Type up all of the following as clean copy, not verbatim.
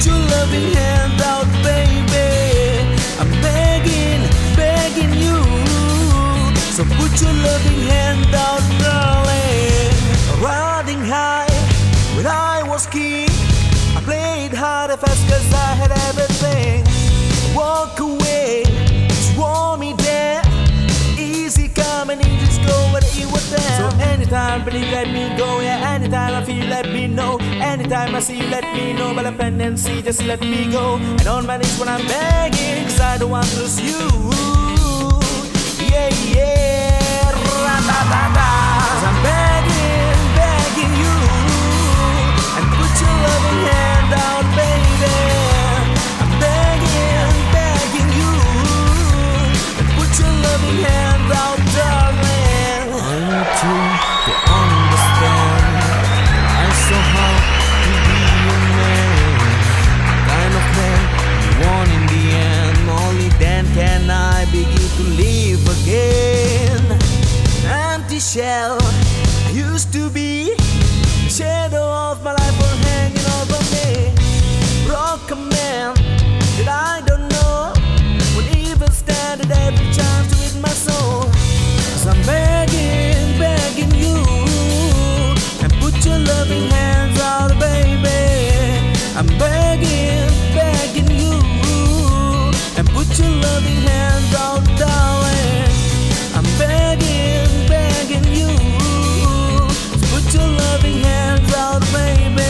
your loving hand out, baby. I'm begging you. So put your loving hand out, darling. Riding high when I was king, I played hard and fast cause I had everything. Walk away, just want me there. Easy come and easy go when you were there. So anytime, believe, let me go. Yeah, anytime I feel, let me know. Anytime I see, let me know. But dependency, just let me go. And on my knees when I'm begging, cause I don't want to lose you. Yeah, yeah, ra-da-da-da. Cause I'm begging you. And put your loving hand out, baby. I'm begging you. And put your loving hand out, darling. I need to understand. I so hard to be a man, kind of man you want in the end. Only then can I begin to live again. Empty shell I used to be, the shadow of my life was hanging over me. Broken man that I don't know would even stand at every chance to hit my soul. Cause I'm begging you. And put your loving hands out, baby. I'm begging you. And put your loving hands out, darling. I'm begging you. Put your loving hands out, baby.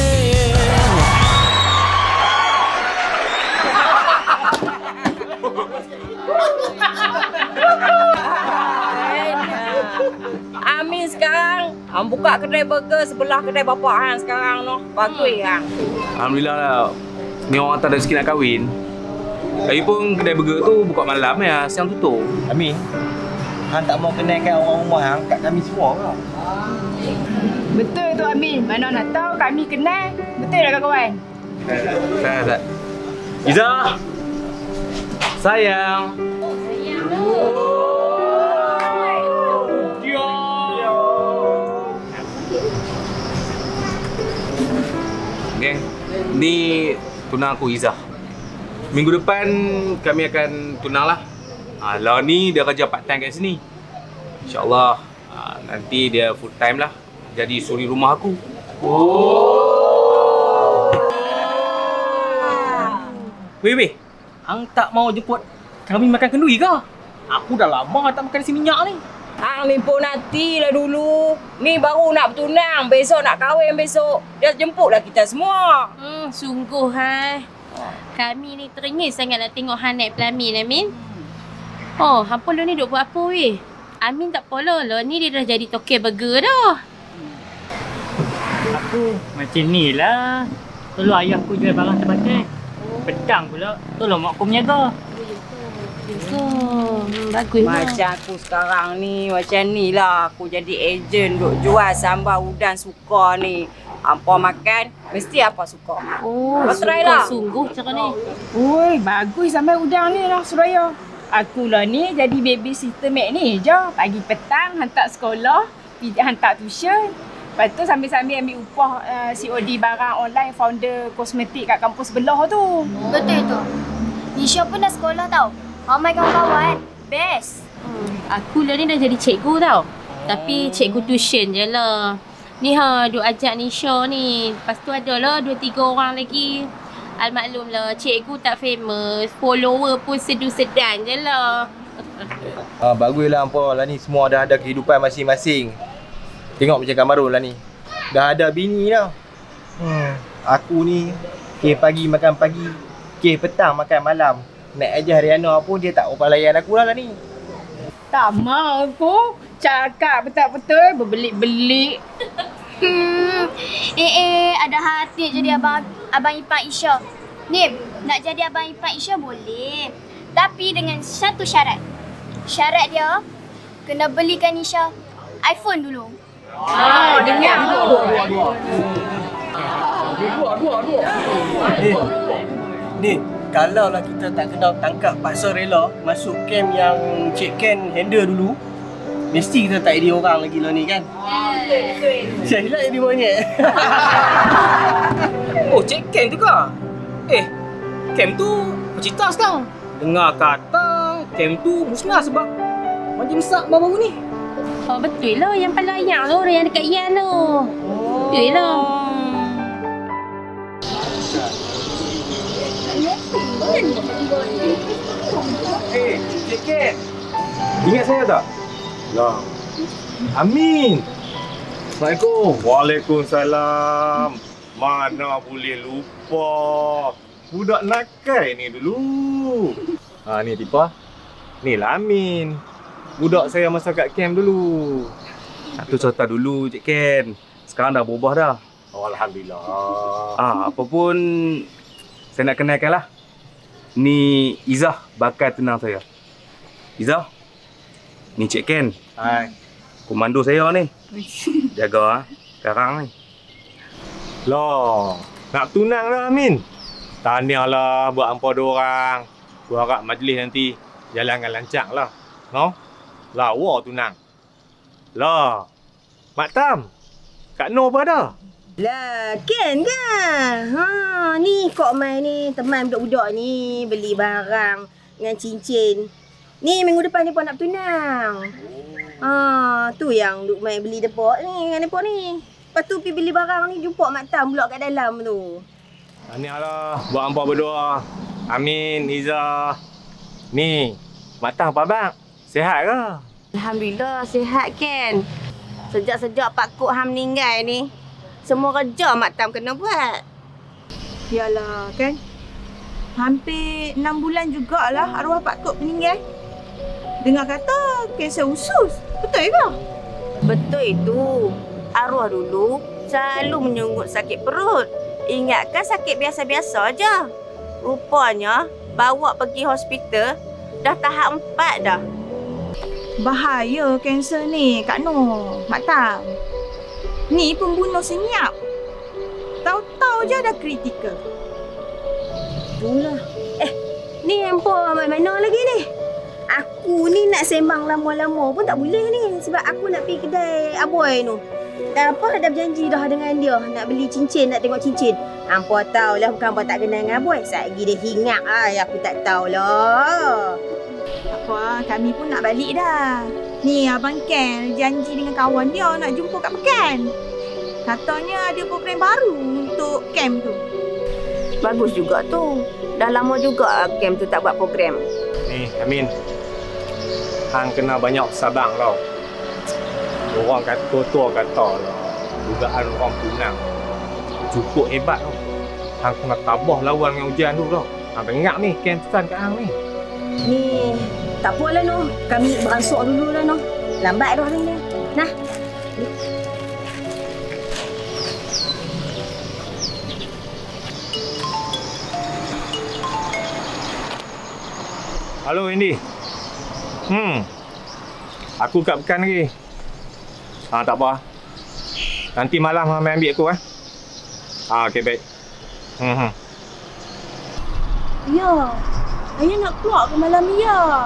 Amin sekarang buka kedai burger sebelah kedai bapak Han sekarang noh. Bagus kan. Alhamdulillah lah. Ni orang tak ada sikit nak kahwin. Lagipun kedai burger tu buka malam ya, siang tutup. Amin, Han tak mau kenalkan orang rumah Han kat kami semua ke? Betul tu Amin. Mana nak tahu kami kenal. Betul tak kawan? Tak. Iza! Sayang! Geng, ni tunang aku Izzah. Minggu depan kami akan tunang lah. Lah ni dia kerja part time kat sini. InsyaAllah nanti dia full time lah. Jadi suri rumah aku. Weh, hang tak mau jemput kami makan kenduri ke? Aku dah lama tak makan nasi minyak ni. Hang ni pun nantilah dulu. Ni baru nak bertunang, besok nak kahwin besok. Dia jemputlah kita semua. Sungguh kami ni teringin sangat nak tengok Han naik pelamin, Amin. Oh, hampa lo ni duk buat apa weh? Amin tak polo lo ni dia dah jadi toke burger dah. Aku macam ni lah. Tolong ayah aku jual barang terbatas. Petang pula tolong mak aku menjaga. Bagus lah. Macam aku sekarang ni, macam ni lah. Aku jadi ejen duk jual sambal udang suka ni. Hampa makan, mesti apa suka. Try lah. Sungguh cara ni. Oi, bagus sampai udang ni lah Suraya. Aku lah ni jadi babysitter manager. Pagi petang hantar sekolah, hantar tuition. Lepas tu sambil-sambil ambil upah COD barang online founder kosmetik kat kampus sebelah tu. Betul tu. Nisha pun dah sekolah tau. Ramai kawan-kawan. Best. Aku lah ni dah jadi cikgu tau. Tapi cikgu tuition je lah. Ni duk ajak Nisha ni. Lepas tu ada lah 2-3 orang lagi. Almaklum lah, cikgu tak famous. Follower pun sedu-sedan je lah. Baguslah hampa lah ni semua dah ada kehidupan masing-masing. Tengok macam Kamarul lah ni. Dah ada bini dah. Aku ni pagi makan pagi, petang makan malam. Nak ajar Riana pun dia tak upah layan aku lah ni. Tak mau aku. Cakap betul-betul berbelik-belik. Ada hati jadi abang ipar Isha. Nim, nak jadi abang ipar Isha boleh. Tapi dengan satu syarat. Syarat dia kena belikan Isha iPhone dulu. Dengar tu. Ni, kalau lah kita tak kena tangkap paksa rela masuk camp yang Cik Ken handle dulu, mesti kita tak jadi orang lagi lah ni kan? Saya hilang jadi monyet. Oh, Cik Ken tu ke? Camp tu bercerita sekarang. Dengar kata camp tu musnah sebab majlis masak baru-baru ni. Oh betul lah yang pelayak tu, orang yang dekat Ian tu. Betul lah. Cik Ken. Ingat saya tak? Lah. Amin. Assalamualaikum. Waalaikumsalam. Mana boleh lupa. Budak nakal ni dulu. Ni Tipa. Ni lah Amin. Budak saya masa kat camp dulu. Satu cerita dulu Cik Ken. Sekarang dah berubah dah. Oh, Alhamdulillah. Apa pun saya nak kenalkan lah. Ni Izzah, bakal tenang saya. Izzah, ni Cik Ken. Hai. Komando saya ni. Jaga sekarang ni. Loh, nak tunang dah Amin. Tahniah lah buat hampa dua orang. Gua harap majlis nanti jalankan lancar lah. No? Lawa tunang. Lah, Mak Tam. Kak Noh apa dah? Lah, Ken kan? Ni Kok Mai ni, teman budak-budak ni beli barang dengan cincin. Ni minggu depan dia pun nak bertunang. Tu yang Duk Mai beli depok ni dengan depok ni. Lepas tu pergi beli barang ni jumpa Mak Tam pula kat dalam tu. Tahniah lah buat hampa berdua. Amin, Izzah. Ni, Mak Tam apa bang? Sihat ke? Alhamdulillah, sihat Ken. Sejak Pak Kok Ham meninggal ni, semua kerja Mak Tam kena buat. Yalah kan. Hampir 6 bulan jugalah arwah Pak Kok meninggal. Dengar kata kanser usus. Betul ke? Betul itu. Arwah dulu selalu menyungut sakit perut. Ingatkan sakit biasa-biasa je. Rupanya bawa pergi hospital dah tahap 4 dah. Bahaya kanser ni Kak Noh, Mak Tam. Ni pembunuh senyap. Tahu-tahu je dah kritikal. Itulah. Ni hampa mana lagi ni? Aku ni nak sembang lama-lama pun tak boleh ni. Sebab aku nak pergi kedai Aboy tu. Dah berjanji dah dengan dia. Nak beli cincin, nak tengok cincin. Hampa tahulah bukan hampa tak kenal dengan Aboy. Satgi dia hingat aku tak tahulah. Apa, kami pun nak balik dah. Ni Abang Ken janji dengan kawan dia nak jumpa kat Pekan. Katanya ada program baru untuk camp tu. Bagus juga tu. Dah lama juga camp tu tak buat program. Ni, Amin. Hang kena banyak sabang tau. Orang kata tua kata lah. Dugaan orang tunang. Cukup hebat tau. Hang kena tabah lawan dengan hujan tu tau. Hang bengak ni, camp pesan kat hang ni. Ni, tak apalah Noh. Kami beransur dulu lah Noh. Lambat dah ni. Nah. Halo Andy. Aku kat Pekan lagi. Tak apa. Nanti malam Hang ambil aku okey baik. Ya. Ayah nak keluar ke malam ni ya?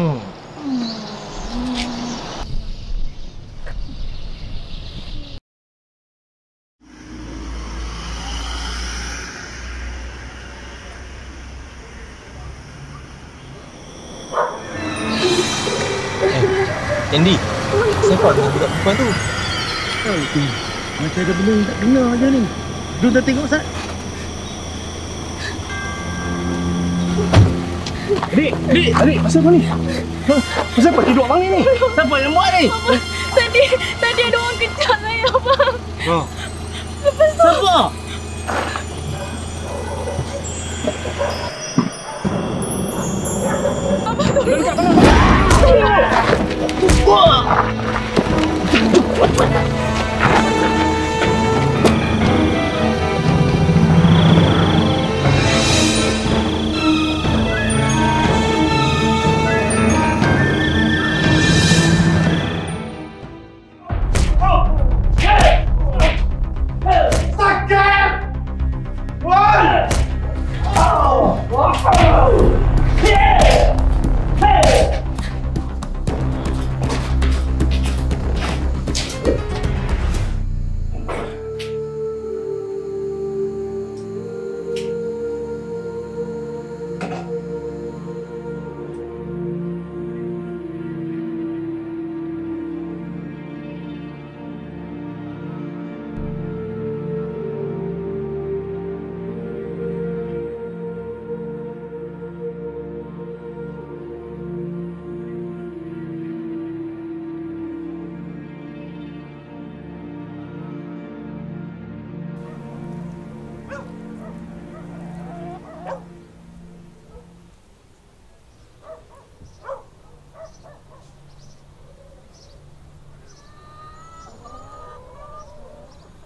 Andy, siapa dengan budak perempuan tu? Tahu tu. Macam ada benda yang tak dengar je ni. Jom dah tengok Sat. Adik, pasal apa ni? Pasal apa tidur abang ni? Siapa yang buat ni? Tadi ada orang kejar saya, abang. Lepas tu... Siapa? Abang tu... Dekat mana?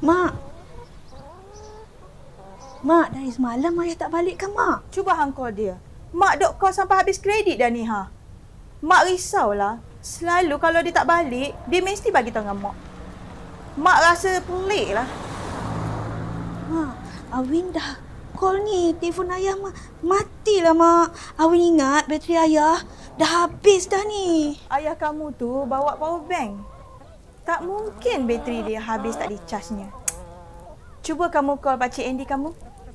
Mak. Mak, dari semalam ayah tak balik kan, Mak? Cuba hang call dia. Mak dok call sampai habis kredit dah ni, ha. Mak risaulah. Selalu kalau dia tak balik, dia mesti bagi tahu dengan mak. Mak rasa pelik lah. Mak, Awin dah call ni. Telefon ayah matilah, Mak. Awin ingat bateri ayah dah habis dah ni. Ayah kamu tu bawa power bank. Tak mungkin bateri dia habis tak dicasnya. Cuba kamu call Pakcik Andy kamu.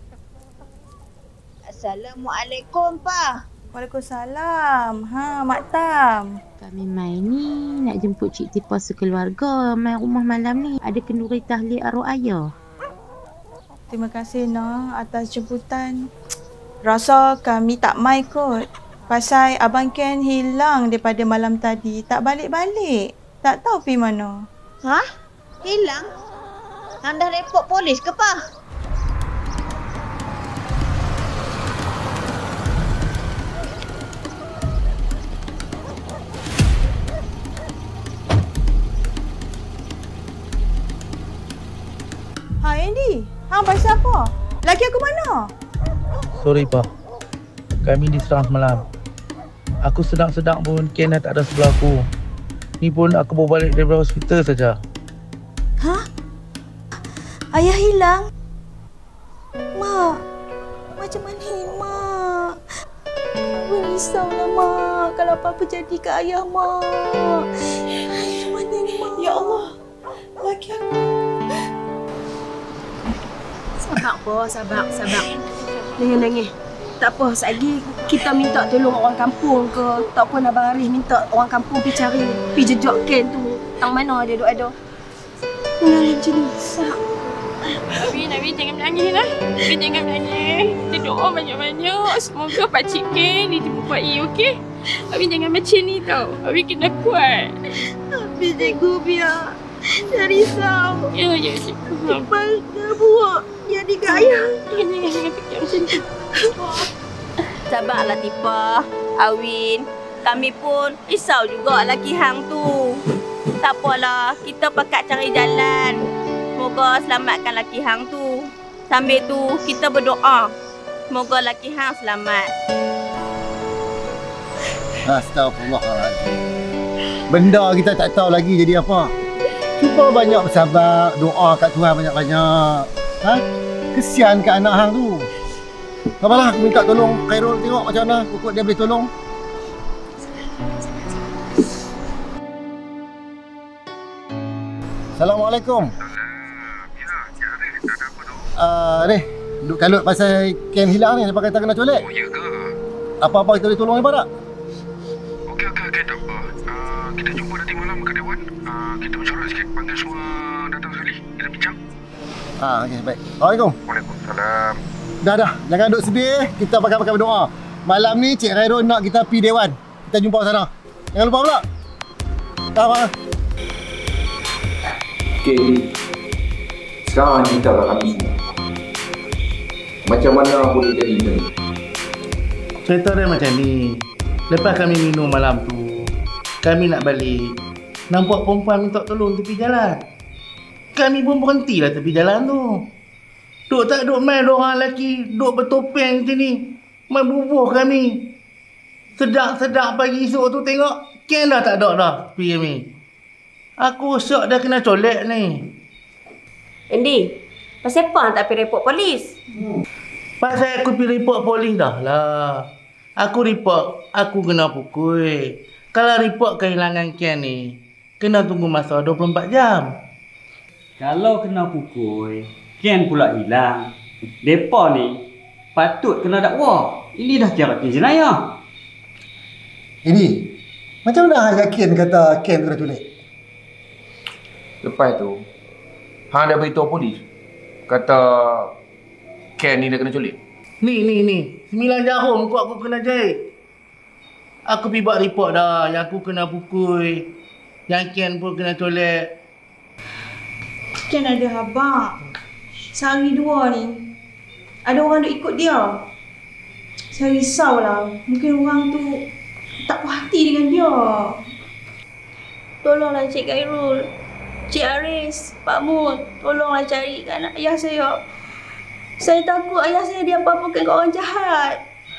Assalamualaikum, Pa. Waalaikumsalam. Ha, Mak Tam. Kami mai ni nak jemput Cik Tipa sekeluarga mai rumah malam ni. Ada kenduri tahlil arwah ayah. Terima kasih, Noh, atas jemputan. Rasa kami tak mai kot. Pasal Abang Ken hilang daripada malam tadi. Tak balik-balik. Tak tahu pergi mana. Ha? Hilang? Hang dah report polis ke, Pa? Ha, Andy. Hang pasal apa? Laki aku mana? Sorry, Pa. Kami diserang semalam. Aku sedang-sedang pun Ken dah tak ada sebelah aku. Ni pun aku bawa balik daripada hospital saja. Ha? Ayah hilang? Mak, macam mana ni, Mak? Risaulah, Mak. Kalau apa-apa jadi ke ayah, Mak. Macam mana ni, Mak? Ya Allah. Laki aku. Sabar, Pa. Sabar. Nangis. Tak apa, lagi kita minta tolong orang kampung ke. Tak pun Abang Arif minta orang kampung pergi cari, pergi jejak Ken tu. Tang mana dia duk ada. Nangis macam ni. Nabi jangan menangis lah. Nabi jangan menangis. Kita doa banyak-banyak. Semoga Pakcik Ken dijumpai, okey? Abi jangan macam ni tau. Abi kena kuat. Abi cikgu biar. Saya risau. Ya, cikgu. Lepas dah buat jadi gaya. Jangan fikir macam tu. Sabarlah Tipa, Awin. Kami pun risau juga laki hang tu. Tak apalah, kita pakat cari jalan. Semoga selamatkan laki hang tu. Sambil tu kita berdoa. Semoga laki hang selamat. Astagfirullahaladzim. Benda kita tak tahu lagi jadi apa. Cuba banyak bersabar, doa kat Tuhan banyak-banyak. Ha? Kesian kat anak hang tu. Sabarlah, aku minta tolong Khairul tengok macam mana pokok dia boleh tolong. Assalamualaikum. Ni, duk kalut pasal Ken hilang ni, lepas kata kena colek. Oh, ya ke? Apa-apa kita boleh tolong apa tak? Okey, tak apa. Kita jumpa nanti malam kat Dewan. Kita bercorak sikit, panggil semua datang sekali. Kita bincang. Okey, baik. Assalamualaikum. Waalaikumsalam. Dah. Jangan duk sedih. Kita pakai berdoa. Malam ni Cik Khairul nak kita pergi Dewan. Kita jumpa sana. Jangan lupa pula. Dah. Okey. Sekarang kita kat kami semua. Macam mana boleh jadi macam ni? Cerita dia macam ni. Lepas kami minum malam tu, kami nak balik. Nampak perempuan minta tolong tepi jalan. Kami pun berhentilah tepi jalan tu. Duk main orang lelaki, duk bertopeng macam ni. Main bubuh kami. Sedap pagi esok tu tengok, Ken dah tak ada dah tepi kami. Aku syok dah kena colek ni. Andy, pasal apa tak pergi report polis? Pasal aku pergi report polis dah lah. Aku report, aku kena pukul. Kalau report kehilangan Ken ni, kena tunggu masa 24 jam. Kalau kena pukul, Ken pula hilang. Depa ni patut kena dakwa. Ini dah kira jenayah. Ini, macam mana hang yakin kata Ken kena culik? Lepas tu, hang dah beritahu polis. Kata Ken ni dah kena culik. Ni. 9 jarum aku kena jahit. Aku pergi buat report dah. Yang aku kena pukul. Yang Ken pun kena colek. Ken ada habak. Sehari dua ni. Ada orang duk ikut dia. Saya risaulah. Mungkin orang tu tak puas hati dengan dia. Tolonglah Cik Khairul. Cik Aris, Pak Mut, tolonglah carikan anak ayah saya. Saya takut ayah saya dia apa-apakan ke orang jahat.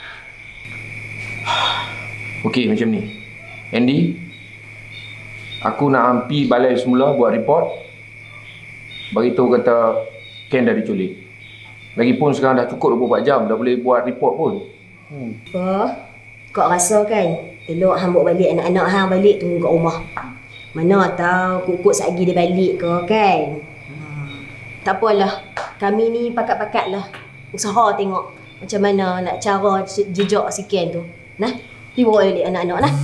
Okey, macam ni. Andy, aku nak ampi balai semula buat report. Beritahu kata Ken dah diculik. Lagipun sekarang dah cukup 24 jam, dah boleh buat report pun. Apa? Kau rasa kan elok hang bawa balik anak-anak hang balik tunggu kat rumah. Mana tahu kukuk satgi dia balik ke kan. Tak apalah. Kami ni pakat-pakat lah. Usaha tengok macam mana nak cara jejak si Ken tu. Nah, pergi bawa balik anak-anak lah.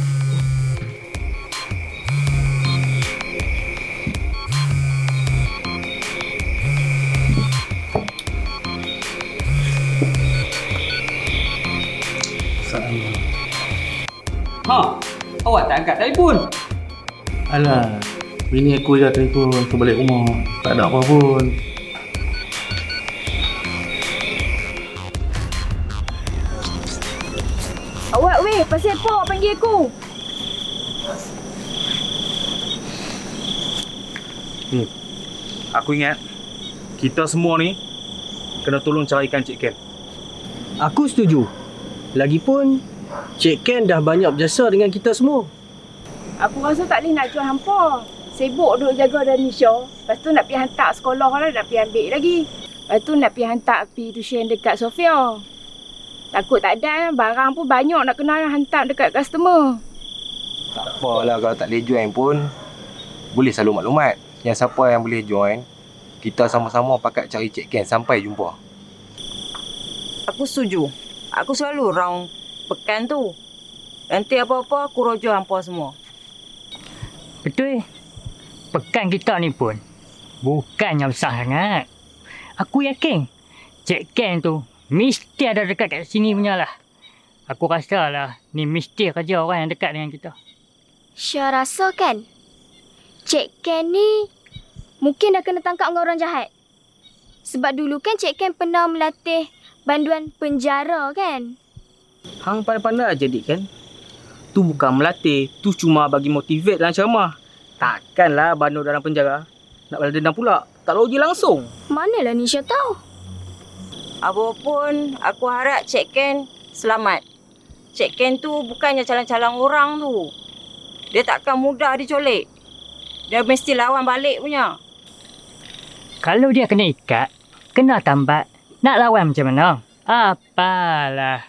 Ha, awak tak angkat telefon. Alah, bini aku je telefon tu balik rumah. Tak ada apa pun. Awak weh, pasal apa awak panggil aku? Aku ingat kita semua ni kena tolong carikan Cik Ken. Aku setuju. Lagipun Cik Ken dah banyak berjasa dengan kita semua. Aku rasa tak boleh nak jual hampa. Sibuk duk jaga Danisha. Lepas tu nak pergi hantar sekolah lah, nak pergi ambil lagi. Lepas tu nak pergi hantar pergi tuition dekat Sofia. Takut tak ada, barang pun banyak nak kena hantar dekat customer. Tak apalah kalau tak boleh join pun. Boleh selalu maklumat. Yang siapa yang boleh join, kita sama-sama pakat cari Cik Ken sampai jumpa. Aku setuju. Aku selalu round pekan tu. Nanti apa-apa aku rojo hampa semua. Betul. Pekan kita ni pun bukannya besar sangat. Aku yakin Cik Ken tu mesti ada dekat kat sini punya lah. Aku rasa lah ni mesti kerja orang yang dekat dengan kita. Syah rasa kan Cik Ken ni mungkin dah kena tangkap dengan orang jahat. Sebab dulu kan Cik Ken pernah melatih banduan penjara kan. Hang pandai-pandai aja dik kan. Tu bukan melatih, tu cuma bagi motivate dan ceramah. Takkanlah bandu dalam penjara nak balas dendam pula. Tak logik langsung. Manalah Nisha tahu. Apapun, aku harap Cik Ken selamat. Cik Ken tu bukannya calang-calang orang tu. Dia takkan mudah diculik. Dia mesti lawan balik punya. Kalau dia kena ikat, kena tambat, nak lawan macam mana? Apalah.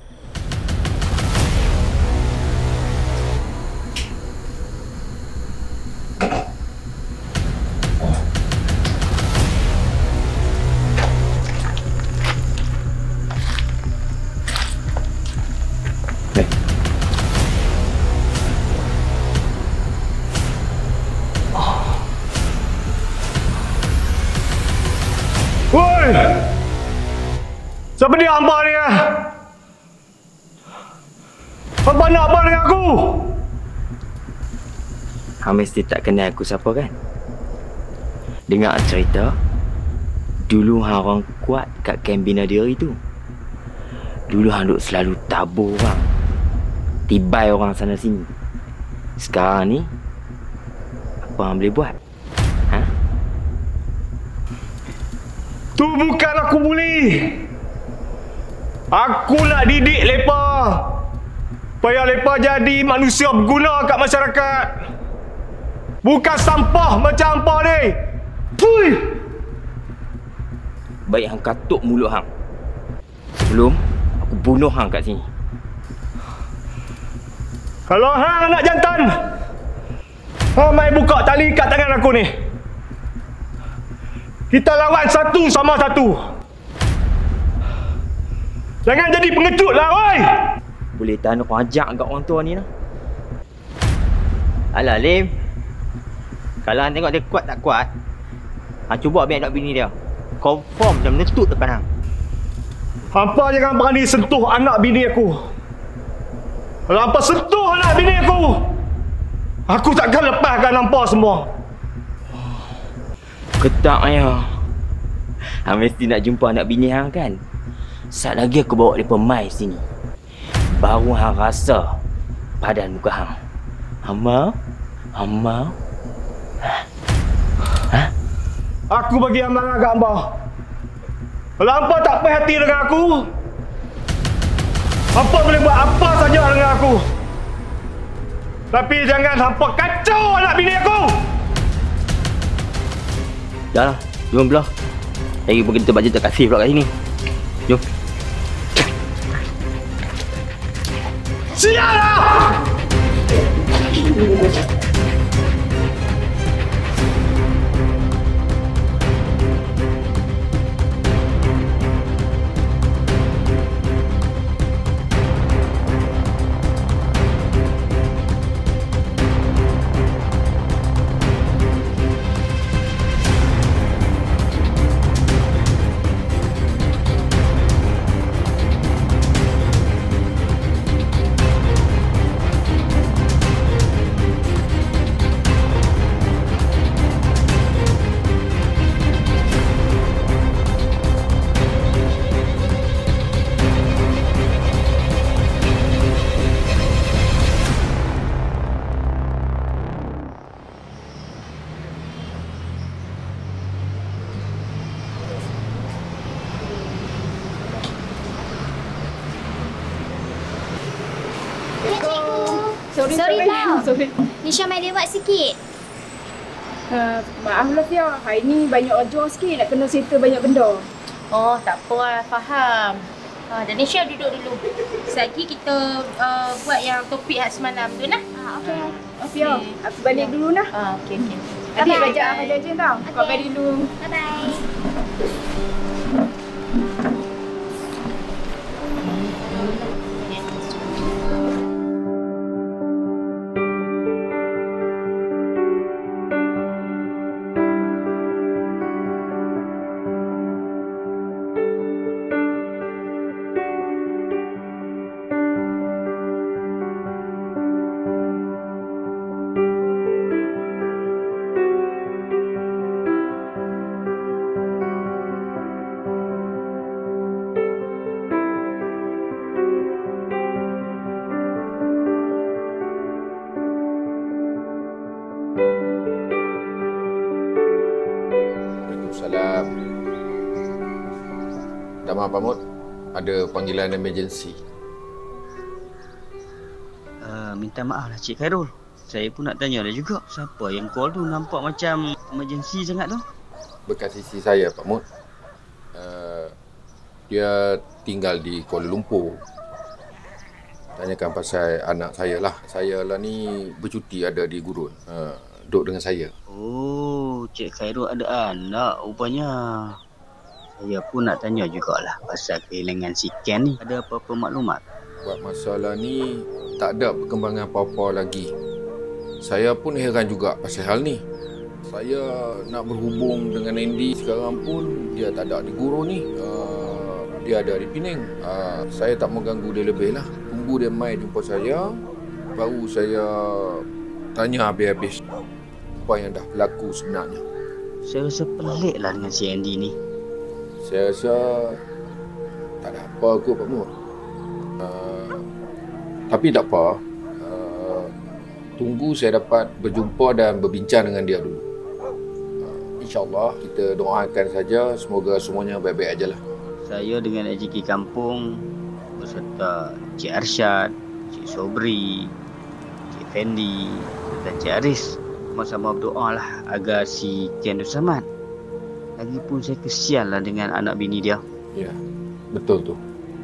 Woi! Siapa dia hamba ni? Hamba nak apa dengan aku? Hang mesti tak kenal aku siapa kan? Dengar cerita, dulu hang orang kuat kat kamp bina diri tu. Dulu hang duk selalu tabur orang. Tibai orang sana sini. Sekarang ni, apa hang boleh buat? Tu bukan aku bully. Aku nak didik lepa. Supaya lepa jadi manusia berguna kat masyarakat. Bukan sampah macam hampa ni. Fui! Baik hang katuk mulut hang. Sebelum aku bunuh hang kat sini. Kalau hang nak jantan, hang mai buka tali kat tangan aku ni. Kita lawan satu sama satu. Jangan jadi pengecut lah, woi! Boleh tahan aku ajak kat orang tua ni lah. Alah, Lim. Kalau hang tengok dia kuat tak kuat, hang cuba ambil anak bini dia. Confirm dia menetut depan hang. Hampa jangan berani sentuh anak bini aku. Kalau hampa sentuh anak bini aku takkan lepaskan hampa semua. Ketak ayah. Hang mesti nak jumpa anak bini hang kan? Sat lagi aku bawa dia mai sini. Baru hang rasa padan muka hang. Hang mau? Aku bagi amaran kat hamba. Kalau hampa tak puas hati dengan aku, hampa boleh buat apa saja dengan aku. Tapi jangan hampa kacau anak bini aku. Dah lah, jom belah. Lagi pun kita baca tak kasih pula kat sini. Jom. Sialah! Sorry tau. Nisha main lewat sikit. Maaf lah Fia, hari ni banyak orang jual sikit, nak kena settle banyak benda. Oh, tak apa lah, faham. Dan Nisha duduk dulu. Sekejap kita buat yang topik hak semalam tu nah. Okey. Fia, aku balik dulu nah. Okey. Adik belajar apa jajan tau. Kau balik dulu. Bye-bye. Waalaikumsalam. Damai Pak Mut, ada panggilan emergency. Minta maaf lah Cik Khairul. Saya pun nak tanya dah juga. Siapa yang call tu nampak macam emergency sangat tu? Bekas isteri saya Pak Mut. Dia tinggal di Kuala Lumpur. Tanyakan pasal anak saya lah. Saya lah ni bercuti ada di Gurun. Duduk dengan saya. Oh, Cik Khairul ada anak rupanya. Saya pun nak tanya jugalah pasal kehilangan si Ken ni. Ada apa-apa maklumat? Buat masalah ni tak ada perkembangan apa-apa lagi. Saya pun heran juga pasal hal ni. Saya nak berhubung dengan Andy sekarang pun dia tak ada di Gurun ni. Dia ada di Penang. Saya tak mau ganggu dia lebih lah. Tunggu dia mai jumpa saya, baru saya tanya habis-habis apa yang dah berlaku sebenarnya. Saya rasa pelik lah dengan si Andy ni. Saya rasa tak ada apa kot Pak Mut. Tapi tak apa. Tunggu saya dapat berjumpa dan berbincang dengan dia dulu. InsyaAllah kita doakan saja semoga semuanya baik-baik ajalah. Saya dengan AJK Kampung beserta Cik Arsyad, Cik Sobri, Cik Fendi dan Cik Aris sama-sama berdoa lah agar si Ken tu selamat. Lagipun saya kesian lah dengan anak bini dia. Ya, betul tu.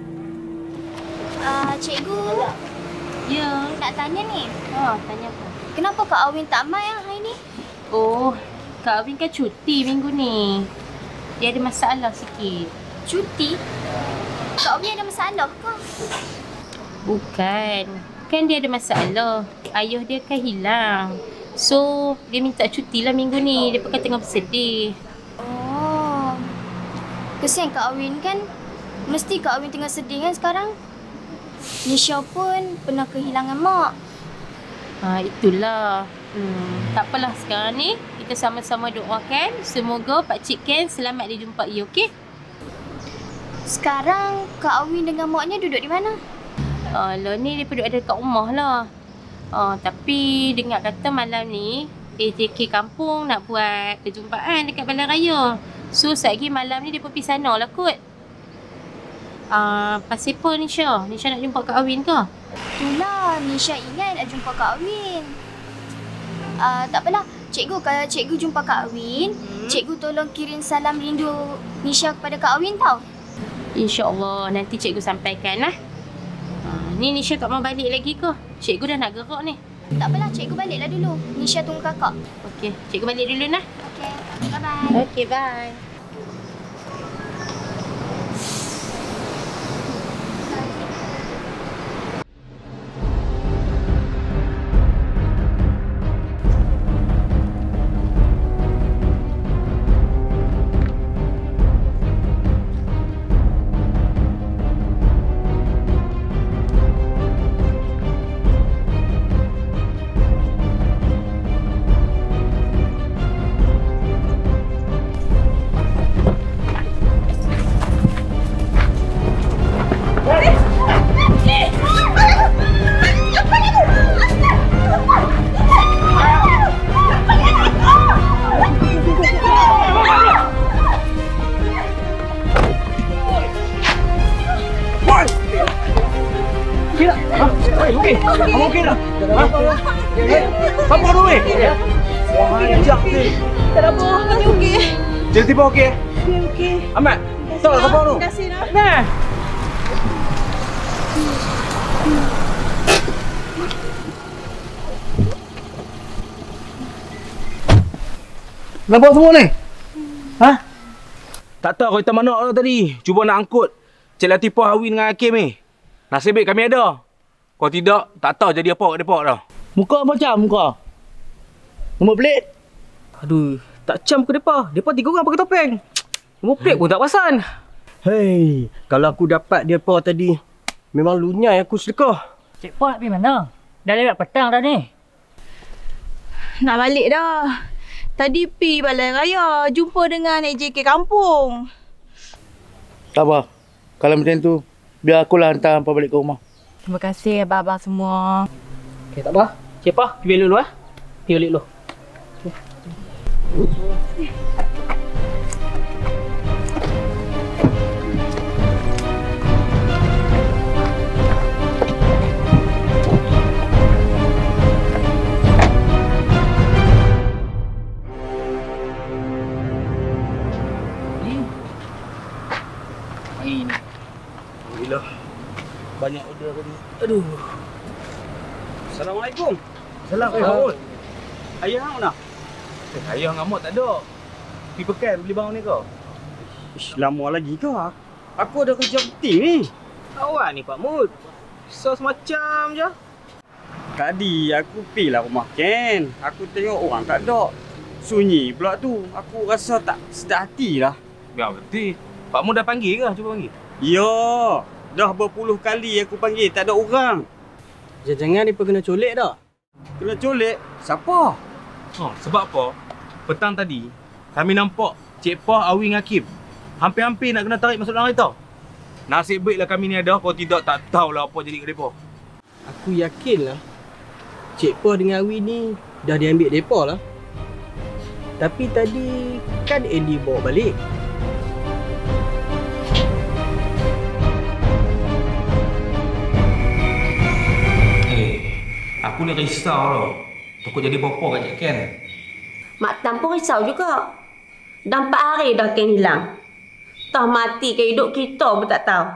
Cikgu. Ya. Nak tanya ni. Tanya apa? Kenapa Kak Awin tak mai hari ni? Oh, Kak Awin kan cuti minggu ni. Dia ada masalah sikit. Cuti? Kak Awin ada masalah ke? Bukan. Kan dia ada masalah. Ayah dia kan hilang. So, dia minta cuti lah minggu ni. Dia pakai tengah bersedih. Oh. Kesian Kak Awin kan? Mesti Kak Awin tengah sedih kan sekarang? Nisha pun pernah kehilangan mak. Itulah. Tak apalah sekarang ni. Kita sama-sama doakan. Semoga Pakcik Ken selamat dijumpai, okey? Sekarang Kak Awin dengan maknya duduk di mana? Lah ni dia duduk ada kat rumah lah. Tapi dengar kata malam ni AJK kampung nak buat perjumpaan dekat Balai Raya. So, sekejap lagi malam ni dia pergi sana lah kot. Pasal apa Nisha? Nisha nak jumpa Kak Awin ke? Itulah, Nisha ingat nak jumpa Kak Awin. Tak apalah. Cikgu, kalau cikgu jumpa Kak Awin, cikgu tolong kirim salam rindu Nisha kepada Kak Awin tau. InsyaAllah nanti cikgu sampaikan lah. Ni Nisha tak mau balik lagi ke? Cikgu dah nak gerak ni. Tak apalah, cikgu baliklah dulu. Nisha tunggu kakak. Okey, cikgu balik dulu nah. Okey, bye-bye. Okey, bye. Okey dah. Apa tu weh? Wah, jap ni. Tak ada apa, kami okey. Jadi tiba okey? Okey. Amat. Tahu lah apa tu? Terima kasih dah. Nah. Kenapa semua ni? Ha? Tak tahu kau hitam mana tu tadi. Cuba nak angkut Cik Latifah, Awin dengan Hakim ni. Nasib baik kami ada. Kalau tidak, tak tahu jadi apa kat depok dah. Muka macam muka. Nombor pelik? Aduh, tak cam ke depa. Depa 3 orang pakai topeng. Nombor pelik pun tak perasan. Hei, kalau aku dapat depa tadi, memang lunyai aku sedekah. Cik Pak pergi mana? Dah lewat petang dah ni. Nak balik dah. Tadi pi Balai Raya, jumpa dengan AJK kampung. Tak apa. Kalau macam tu, biar akulah hantar hampa balik ke rumah. Terima kasih abang-abang semua. Okey, tak apa. Cik Pak, pergi balik dulu ah. Pergi balik dulu. Alhamdulillah. Banyak order tadi. Aduh. Assalamualaikum. Assalamualaikum. Ayah hang mana? Ayah dengan mak tak ada. Pergi pekan beli barang ni kau. Ish, lama lagi ke? Aku ada kerja penting ni. Awak ni Pak Mud. Sos macam je. Tadi aku pergi lah rumah Ken. Aku tengok orang tak ada. Sunyi pula tu. Aku rasa tak sedap hati lah. Biar berhenti. Pak Mud dah panggil ke? Cuba panggil. Ya. Dah berpuluh kali aku panggil. Tak ada orang. Jangan-jangan dia kena colek dah. Kena colek? Siapa? Oh, sebab apa? Petang tadi, kami nampak Cik Pah, Awin dengan Hakim. Hampir-hampir nak kena tarik masuk dalam kereta. Nasib baiklah kami ni ada. Kalau tidak, tak tahulah apa jadi kat mereka. Aku yakinlah Cik Pah dengan Awin ni dah diambil depa lah. Tapi tadi kan Andy bawa balik. Aku ni risau tau. Takut jadi bapa kat Cik Ken. Mak Tam pun risau juga. Dah 4 hari dah Ken hilang. Tah mati ke hidup kita pun tak tahu.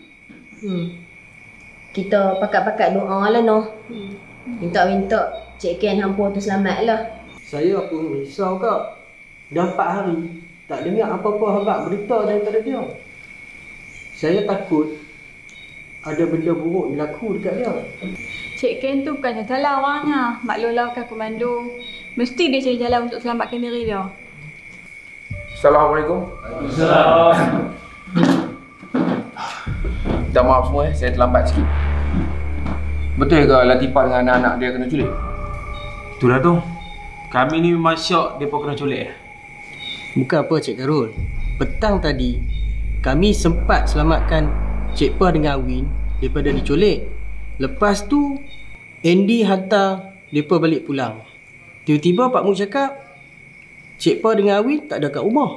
Kita pakat-pakat doa lah noh. Minta-minta Cik Ken hampa tu selamat lah. Saya pun risau kak. Dah 4 hari tak dengar apa-apa habaq berita daripada dia. Saya takut ada benda buruk berlaku dekat dia. Cik Ken tu bukannya salah orangnya. Maklumlah bukan komando. Mesti dia cari jalan untuk selamatkan diri dia. Assalamualaikum. Assalamualaikum. Minta maaf semua saya terlambat sikit. Betul ke Latifah dengan anak-anak dia kena culik? Itulah tu. Kami ni memang syok mereka kena culik. Bukan apa Cik Karul. Petang tadi kami sempat selamatkan Cik Pah dengan Awin daripada diculik. Lepas tu Andy hantar mereka balik pulang. Tiba-tiba Pak Mu cakap Cik Pa dengan Awi tak ada kat rumah.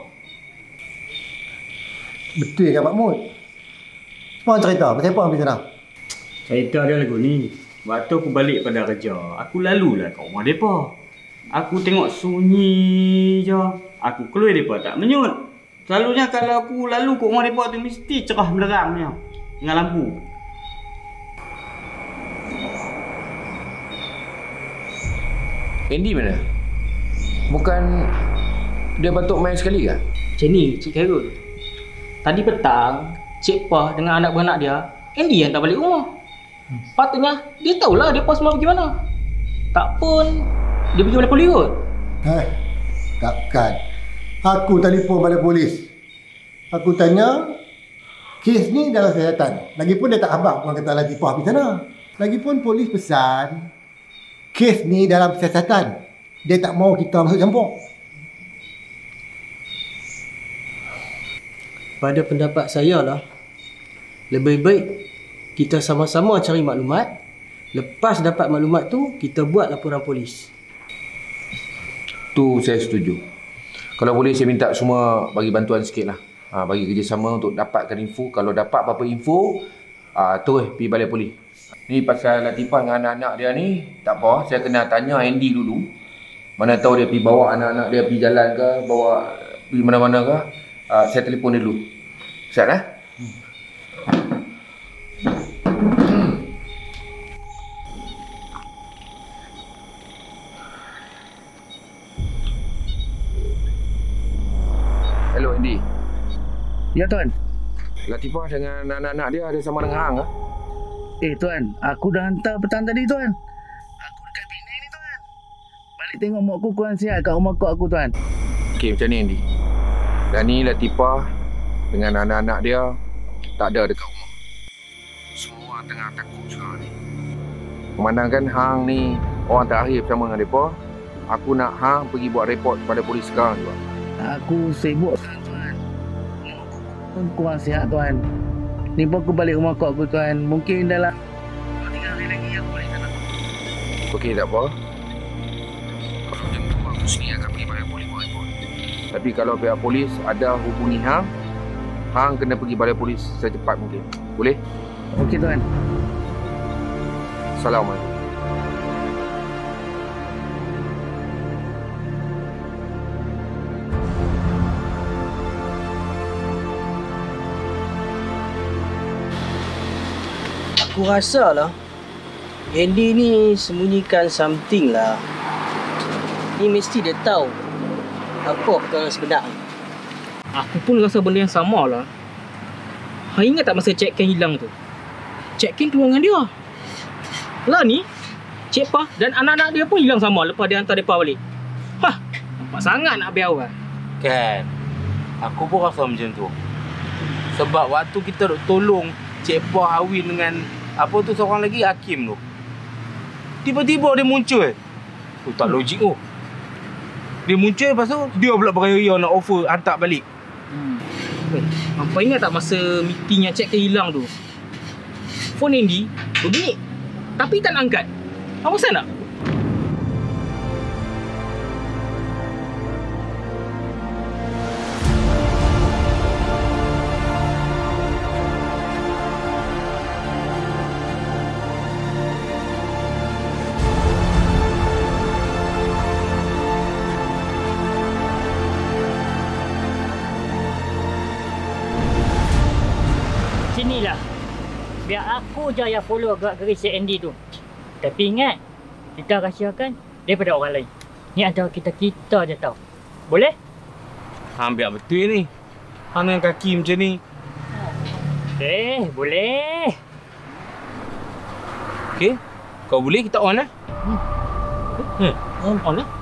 Betul ke Pak Mut? Apa cerita? Pasal apa ambil sana? Cerita dia lagu ni. Waktu aku balik pada kerja, aku lalulah kat rumah mereka. Aku tengok sunyi je. Aku keluar mereka tak menyut. Selalunya kalau aku lalu kat rumah mereka tu mesti cerah menerangnya dengan lampu. Andy mana? Bukan dia batuk main sekali ke? Macam ni, Cik Khairul. Tadi petang, Cik Pah dengan anak beranak dia, Andy yang tak balik rumah. Patutnya, dia tahulah dia semua pergi mana. Tak pun, dia pergi balai polis kot. Takkan. Aku telefon balai polis. Aku tanya, kes ni dalam siasatan. Lagipun dia tak habaq orang kata Latifah pergi sana. Lagipun polis pesan, kes ni dalam siasatan. Dia tak mau kita masuk campur. Pada pendapat saya lah, lebih baik kita sama-sama cari maklumat. Lepas dapat maklumat tu, kita buat laporan polis. Tu saya setuju. Kalau boleh saya minta semua bagi bantuan sikit lah. Bagi kerjasama untuk dapatkan info. Kalau dapat apa-apa info, terus pergi balai polis. Ni pasal Latifah dengan anak-anak dia ni, tak apa. Saya kena tanya Andy dulu. Mana tahu dia pergi bawa anak-anak dia pergi jalan ke, bawa pergi mana-mana ke. Saya telefon dia dulu. Siap eh? Hello Andy. Ya tuan. Latifah dengan anak-anak dia ada sama dengan Hang ke? Tuan, aku dah hantar petang tadi tuan. Aku dekat Penang ni tuan. Balik tengok mak aku kurang sihat kat rumah kak aku tuan. Okey, macam ni Andy. Dan ni Latifah dengan anak-anak dia tak ada dekat rumah. Semua tengah takut sekarang ni. Memandangkan Hang ni orang terakhir bersama dengan mereka, aku nak Hang pergi buat report kepada polis sekarang juga. Aku sibuk sekarang tuan. Mak aku kurang sihat tuan. Ni pun aku balik rumah kak aku tuan. Mungkin dalam 2-3 hari lagi aku balik sana. Okey, tak apa. Kalau macam tu aku sendiri akan pergi balai polis buat report. Tapi kalau pihak polis ada hubungi Hang, Hang kena pergi balai polis secepat mungkin. Boleh? Okey tuan. Assalamualaikum. Aku rasa lah Andy ni sembunyikan something lah. Ni mesti dia tahu apa perkara sebenar. Aku pun rasa benda yang sama lah. Hang ingat tak masa Cik Ken hilang tu? Cik Ken keluar dengan dia. Lah ni, Cik Pa dan anak-anak dia pun hilang sama lepas dia hantar mereka balik. Nampak sangat nak biar orang. Kan, aku pun rasa macam tu. Sebab waktu kita duk tolong Cik Pa Awin dengan apa tu seorang lagi Hakim tu, tiba-tiba dia muncul. Tak logik tu. Dia muncul lepas tu dia pula beraya-raya nak offer hantar balik. Hampa ingat tak masa meeting yang Cik Ken hilang tu? Phone Andy berbunyi tapi tak nak angkat. Apa pasal nak? Sinilah. Biar aku je yang follow gerak-gerik si Andy tu. Tapi ingat, kita rahsiakan daripada orang lain. Ni antara kita je tahu. Boleh? Hang biar betul ni. Hang dengan kaki macam ni. Boleh. Okey. Kau boleh kita on lah. On lah.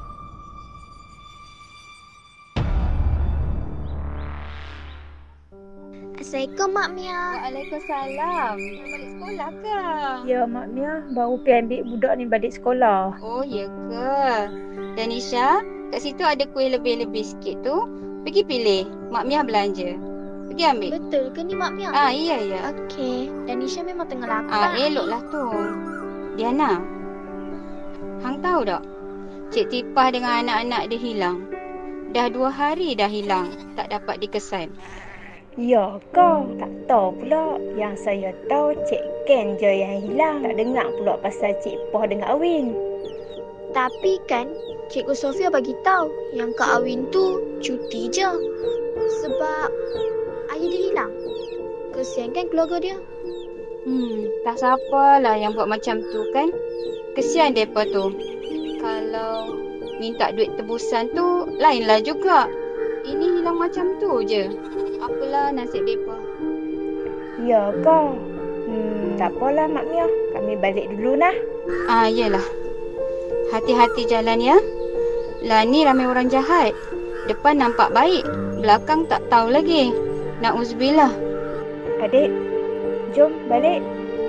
Assalamualaikum Mak Mia. Waalaikumsalam. Balik sekolah ke? Ya Mak Mia, baru pergi ambil budak ni balik sekolah. Oh ya ke? Dan Isha, kat situ ada kuih lebih-lebih sikit tu. Pergi pilih. Mak Mia belanja. Pergi ambil. Betul ke ni Mak Mia? Iya. Okey. Dan Isha memang tengah lapar. Eloklah tu. Diana, Hang tahu tak? Cik Tipah dengan anak-anak dia hilang. Dah 2 hari dah hilang, tak dapat dikesan. Ya kau, tak tahu pula. Yang saya tahu Cik Ken je yang hilang. Tak dengar pula pasal Cik Poh dengan Awin. Tapi kan Cikgu Sofia bagi tahu yang Kak Awin tu cuti je. Sebab ayah dia hilang. Kesian kan keluarga dia. Tak siapalah yang buat macam tu kan. Kesian mereka tu. Kalau minta duit tebusan tu, lainlah juga. Ini hilang macam tu je. Apalah nasib mereka. Ya kau. Tak apalah Mak Mia. Kami balik dulu nah. Yelah. Hati-hati jalan ya. Lah ni ramai orang jahat. Depan nampak baik, belakang tak tahu lagi. Na'udzubillah. Adik, jom balik.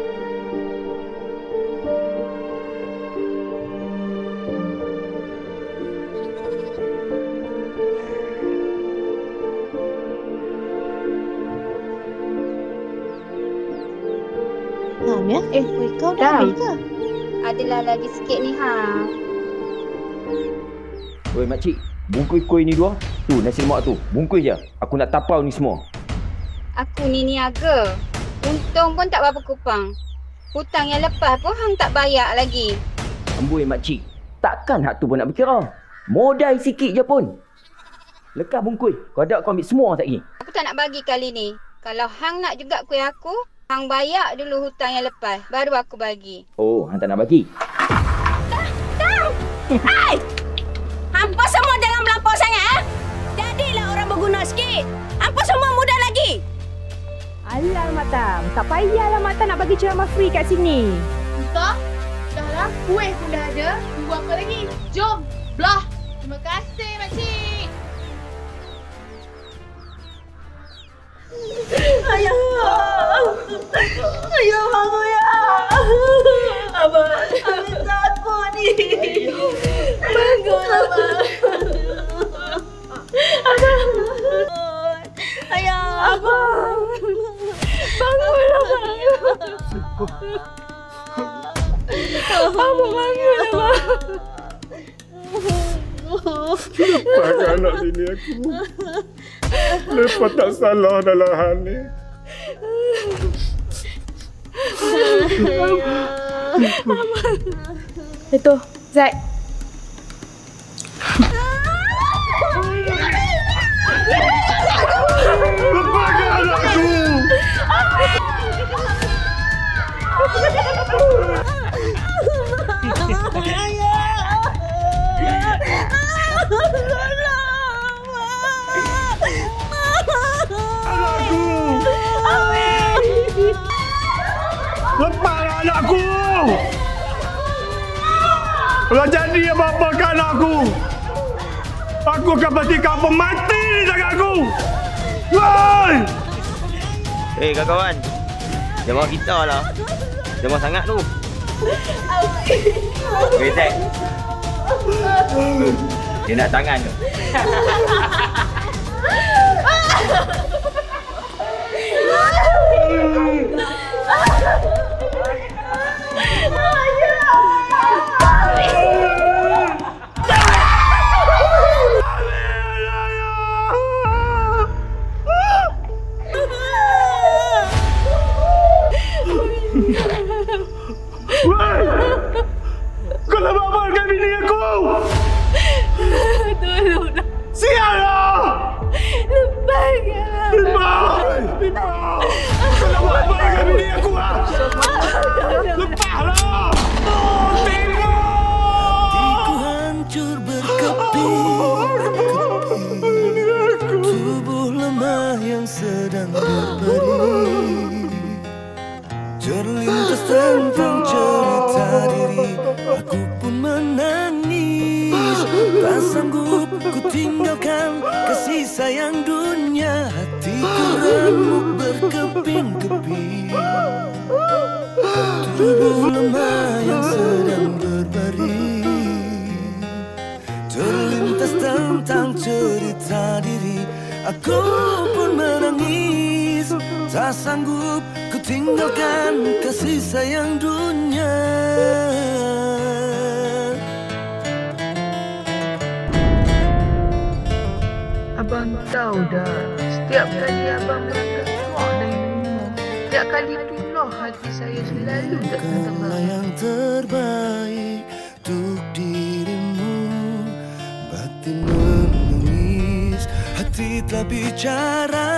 Ya? Kau dah ambil ke? Adalah lagi sikit ni Oi makcik, bungkus kuih ni 2. Tu nasi lemak tu, bungkus je. Aku nak tapau ni semua. Aku ni niaga. Untung pun tak berapa kupang. Hutang yang lepas pun hang tak bayar lagi. Amboi makcik, takkan hak tu pun nak berkira. Modal sikit je pun. Lekas bungkus, kau ada kau ambil semua sekali. Aku tak nak bagi kali ni. Kalau hang nak juga kuih aku, hang bayar dulu hutang yang lepas, baru aku bagi. Oh, hang tak nak bagi? Hai! Hampa semua jangan melampau sangat. Jadilah orang berguna sikit. Hampa semua muda lagi. Alah Matam, tak payahlah Matam nak bagi ceramah free kat sini. Entah, dah lah kuih pun dah ada. Tunggu apa lagi? Jom, belah. Terima kasih makcik. Ayah. Ayah bangun ya. Abang takut ni. Bangun abang. Abang. Ayah. Abang. Bangun abang. Abang bangun abang. Lepaskan anak bini aku. Lepas tak salah dalam hal ni. Itu, Zaid. Lepaskan anakku. Lepaslah anakku! Kalau jadi apa-apa ke anakku, aku akan pastikan pemati di tanganku! Woi! Kawan-kawan, jemaah kita lah. Jemaah sangat tu. Zaid. Dia nak tangan tu. Kau nak babalkan bini aku! Tolonglah. Sialah! Lepaskan. Lepaslah! Kau nak babalkan bini aku lah! Lepaslah! Hatiku hancur berkeping-keping, tubuh lemah yang sedang berbaring. Terlintas tentang cerita diri, aku pun menangis. Tak sanggup ku tinggalkan kasih sayang dunia. Hatiku remuk berkeping-keping, tubuh lemah yang sedang berbaring. Terlintas tentang cerita diri, aku pun menangis. Tak sanggup ku tinggalkan kasih sayang dunia. Abang tahu dah, setiap kali abang berangkat keluar dari rumah, setiap kali itulah hati saya selalu tak tenang. Yang terbaik untuk dirimu, batin menangis, hati telah bicara.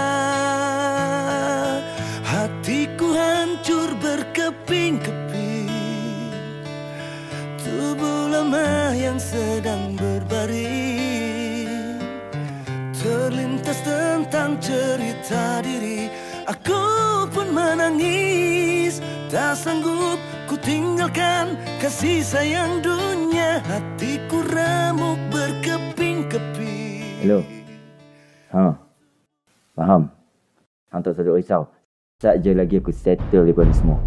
Hatiku hancur berkeping-keping, tubuh lemah yang sedang berbaring. Terlintas tentang cerita diri, aku pun menangis. Tak sanggup ku tinggalkan kasih sayang dunia, hatiku remuk berkeping-keping. Hello. Faham? Hang tak sedar risau. Sekejap lagi aku settle lepas ni semua.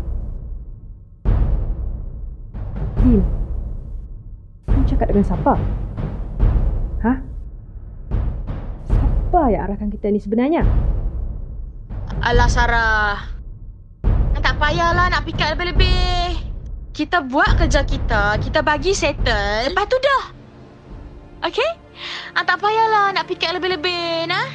Dim, kau cakap dengan siapa? Hah? Siapa yang arahkan kita ni sebenarnya? Alah Sarah, tak payahlah nak fikir lebih-lebih. Kita buat kerja kita, kita bagi settle, lepas tu dah. Okay? Tak payahlah nak fikir lebih-lebih, nah.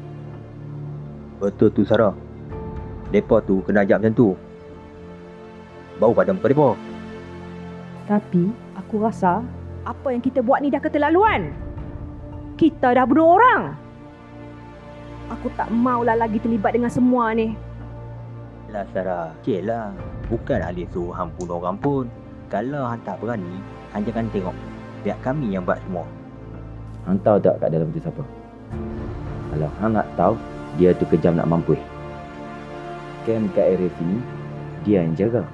Betul tu Sarah. Depa tu kena ajak macam tu, baru padam muka depa. Tapi aku rasa apa yang kita buat ni dah keterlaluan. Kita dah bunuh orang. Aku tak maulah lagi terlibat dengan semua ni. Lah Sarah, cik lah. Bukan Alif suruh hang bunuh orang pun. Kalau hang tak berani, hang jangan tengok. Biar kami yang buat semua. Hang tahu tak kat dalam tu siapa? Kalau hang nak tahu, dia tu kejam nak mampus. Kem kat area sini, dia yang jaga.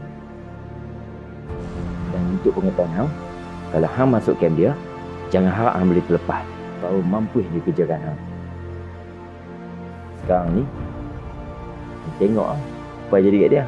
Dan untuk pengetahuan hang, kalau hang masuk kem dia, jangan harap hang boleh terlepas. Baru mampus dia kejagaan hang. Sekarang ni, tengok apa jadi kat dia.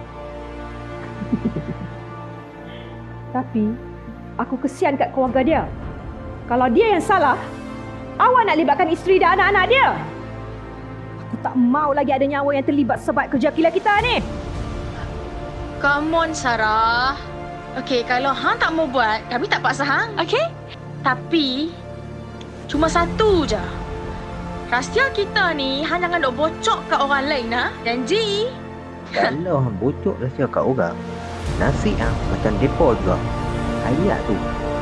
Tapi, aku kesian kat keluarga dia. Kalau dia yang salah, awak nak libatkan isteri dan anak-anak dia. Aku tak mau lagi ada nyawa yang terlibat sebab kerja kilat kita ni. Come on Sarah. Okay, kalau hang tak mau buat, kami tak paksa hang, okay? Tapi, cuma satu je. Rahsia kita ni, hang jangan dok bocok kat orang lain, ha? Janji. Kalau hang bocok rahsia kat orang, nasib hang macam depa juga. Ayat tu.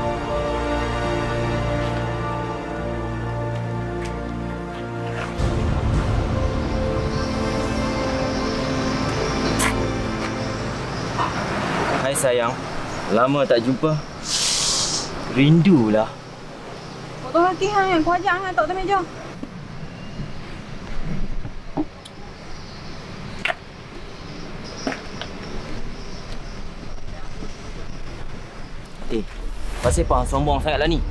Hai sayang, lama tak jumpa. Rindulah. Kau hati hang, kau ajak hang tak atas meja. Pasal apa hang sombong sangatlah ni?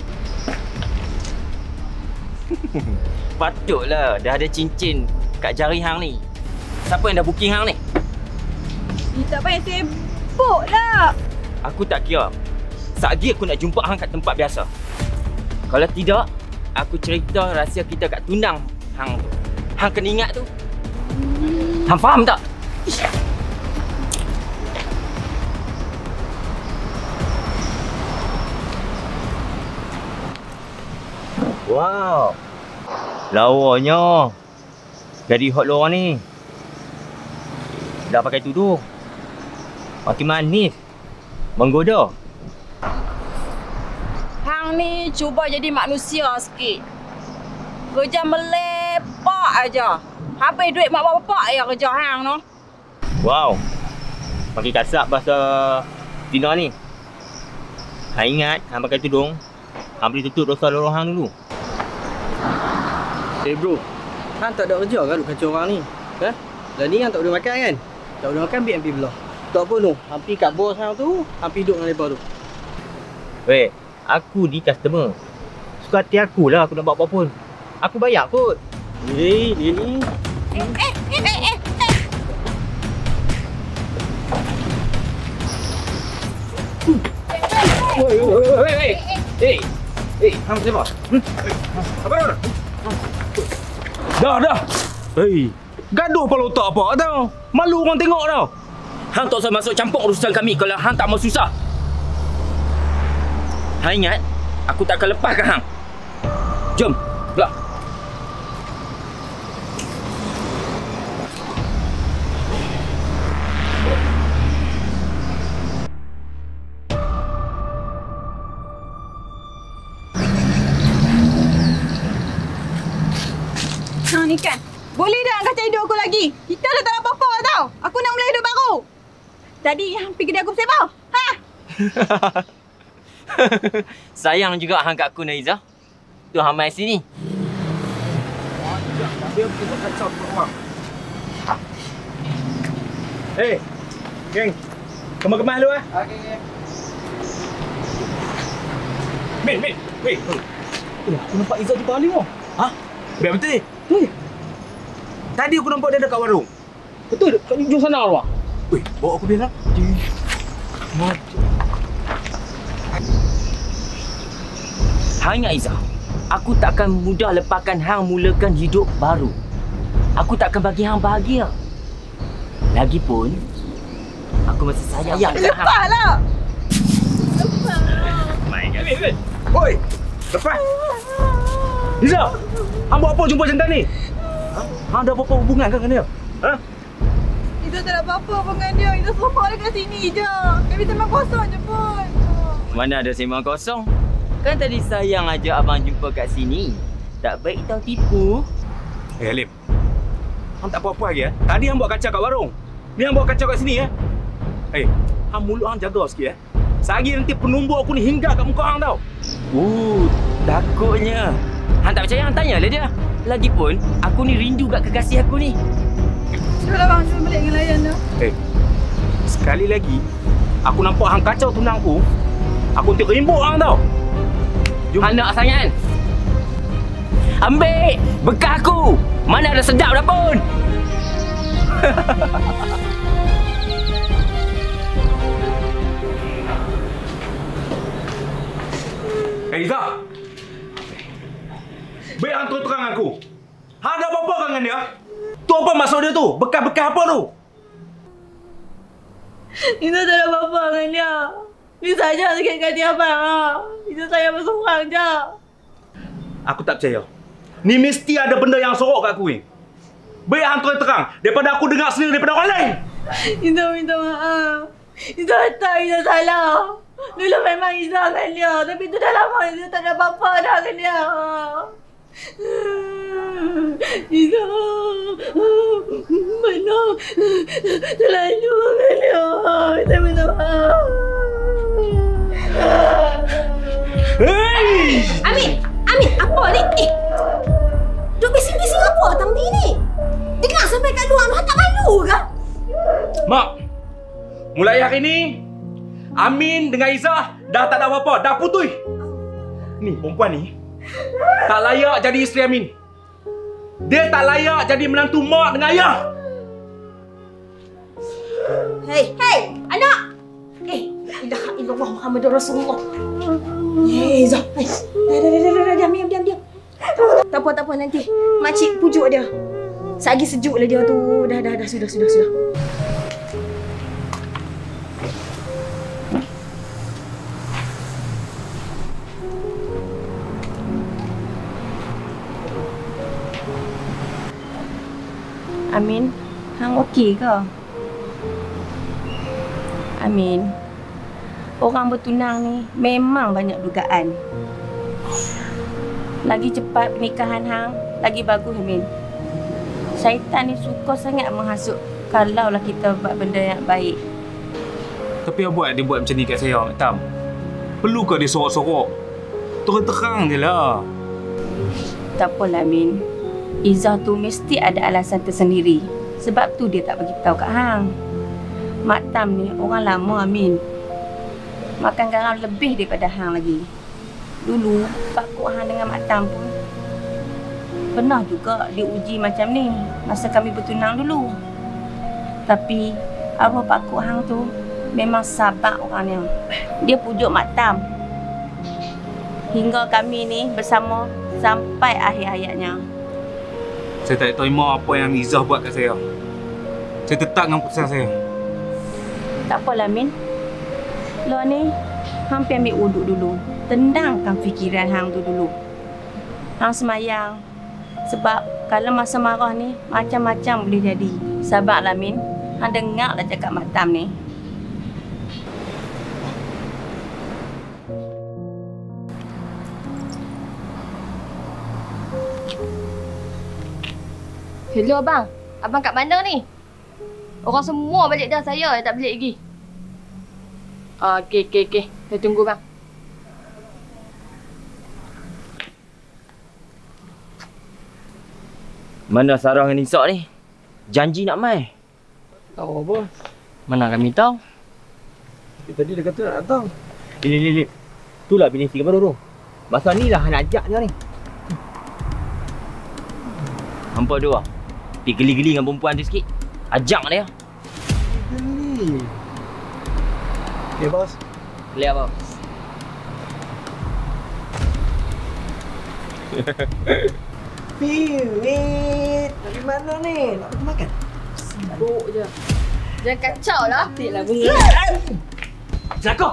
Patutlah dah ada cincin kat jari hang ni. Siapa yang dah booking hang ni? Tak payah sibuk lah. Aku tak kira. Satgi aku nak jumpa hang kat tempat biasa. Kalau tidak, aku cerita rahsia kita kat tunang hang tu. Hang kena ingat tu. Hang faham tak? Wow. Lawanya. Jadi hot lu orang ni. Dah pakai tudung. Makin manis. Menggoda. Hang ni cuba jadi manusia sikit. Kerja melepak aja. Habis duit mak bapak ya kerja hang tu. Wow. Makin kasar bahasa Tina ni. Hang ingat hang pakai tudung, hang boleh tutup dosa lorong hang dulu. Bro, hang tak ada kerja kan duk kacau orang ni? Ha? Lah ni hang tak boleh makan kan? Tak boleh makan BMP belah. Tak apa tu, hang pergi kat bos hang tu, hang pergi duduk dengan lepas tu. Weh, aku ni customer. Suka hati aku lah aku nak buat apa pun. Aku bayar kot. Dia ni. Weh. Hang siapa? Apa dah? Dah. Hei, gaduh pala otak apa tau. Malu orang tengok tau. Hang tak usah masuk campur urusan kami kalau hang tak mau susah. Hang ingat, aku tak akan lepaskan hang. Jom, belah. Ha ni kan. Boleh dah kacau hidup aku lagi. Kita dah tak ada apa-apa tau. Aku nak mula hidup baru. Tadi hang pergi kedai aku bersepah. Ha? Sayang juga hang kat aku, Naiza. Tu hang mai sini. Dia kita kacau orang. Eh, geng. Kemas-kemas dulu Okey. Min. Weh. Aku nampak Izzah di paling tu. Ha? Biar betul. Betul. Tadi aku nampak dia dekat warung. Betul, kat ujung sana tu. Weh, bawa aku biar lah. Hang ingat Izzah, aku takkan mudah lepaskan hang mulakan hidup baru. Aku takkan bagi hang bahagia. Lagipun, aku masih sayang kat hang. Lepaslah. Main kan? Oi, lepas. Izzah, hang buat apa jumpa jantan ni? Ha? Hang ada apa-apa hubungan kan dengan dia? Ha? Itu tak ada apa-apa dengan dia. Itu semua dekat sini je. Kami sembang kosong je pun. Mana ada sembang kosong? Kan tadi sayang aja abang jumpa kat sini. Tak baik tau tipu. Eh, Alim. Hang tak apa-apa lagi Tadi hang buat kacau kat warung. Ni hang buat kacau kat sini hang mulut hang jaga sikit Sehari nanti penumbuk aku ni hingga kat muka hang tau. Takutnya. Hang tak percaya hang tanyalah dia. Lagipun, aku ni rindu kat kekasih aku ni. Sudahlah bang, cuba balik dengan layan dah. Sekali lagi aku nampak hang kacau tunang aku nanti rimbuk hang tau. Jom. Hang nak sangat? Ambil bekas aku. Mana ada sedap dah pun. Izzah. Baik hang terang aku. Hang ada apa-apa dengan dia? Tu apa maksud dia tu? Bekas-bekas apa tu? Itu tak ada apa-apa dengan dia. Dia saja sakit hati abang. Itu saya bersorang je. Aku tak percaya. Ni mesti ada benda yang sorok kat aku ni. Baik hang terang daripada aku dengar sendiri daripada orang lain. Izzah minta maaf. Izzah tak, Izzah salah. Dulu memang Izzah dengan dia. Tapi tu dah lama Izzah tak ada apa-apa dah dengan dia. Izzah. Mana? Terlalu dengan dia. Izzah minta maaf. Hey! Amin, apa ni? Duk bising-bising apa tang ni? Dengar sampai kat luar tu, tak malu ke? Mak, mulai hari ni Amin dengan Izzah dah tak ada apa-apa, dah putus. Ni perempuan ni tak layak jadi isteri Amin. Dia tak layak jadi menantu mak dengan ayah. Hey, anak. La ilaha illallah Muhammadur Rasulullah. Izzah. Dah, diam. Tak apa nanti. Makcik pujuk dia. Sagi sejuk lah dia tu. Dah, sudah. Amin, hang okey ke? Amin, orang bertunang ni memang banyak dugaan. Lagi cepat pernikahan hang, lagi bagus Amin. Syaitan ni suka sangat menghasut kalaulah kita buat benda yang baik. Tapi apa buat dia buat macam ni kat saya, Mak Tam? Perlu ke dia sorok-sorok? Terang-terang je lah. Tak apalah Amin. Izzah tu mesti ada alasan tersendiri. Sebab tu dia tak bagi tahu kat hang. Mak Tam ni orang lama Amin. Makan garam lebih daripada hang lagi. Dulu Pak Kok hang dengan Mak Tam pun pernah juga diuji macam ni masa kami bertunang dulu. Tapi arwah Pak Kok hang tu memang sabar orangnya. Dia pujuk Mak Tam hingga kami ni bersama sampai akhir hayatnya. Saya tak terima apa yang Izzah buat kat saya. Saya tetap dengan keputusan saya. Tak apalah Min. Lo ni hang pergi ambil wuduk dulu. Tenangkan fikiran hang tu dulu. Hang semayang. Sebab kalau masa marah ni macam-macam boleh jadi. Sabarlah Min. Hang dengarlah cakap Mak Tam ni. Hello abang. Abang kat mana ni? Orang semua balik dah, saya tak balik lagi. Okey. Saya tunggu bang. Mana Sarah dengan Nisa ni? Janji nak mai. Tahu bos. Mana kami tahu? Tadi dia kata nak datang. Lip. Itulah bini si baru tu. Masa ni lah nak ajak dia ni. Hampa dua. Pergi geli-geli dengan perempuan tu sikit. Ajak dia. Geli. Okay bos. Clear bos. Piwit. Dari mana ni? Nak pergi makan? Sibuk je. Jangan kacau lah. Cantiklah bunga. Celaka.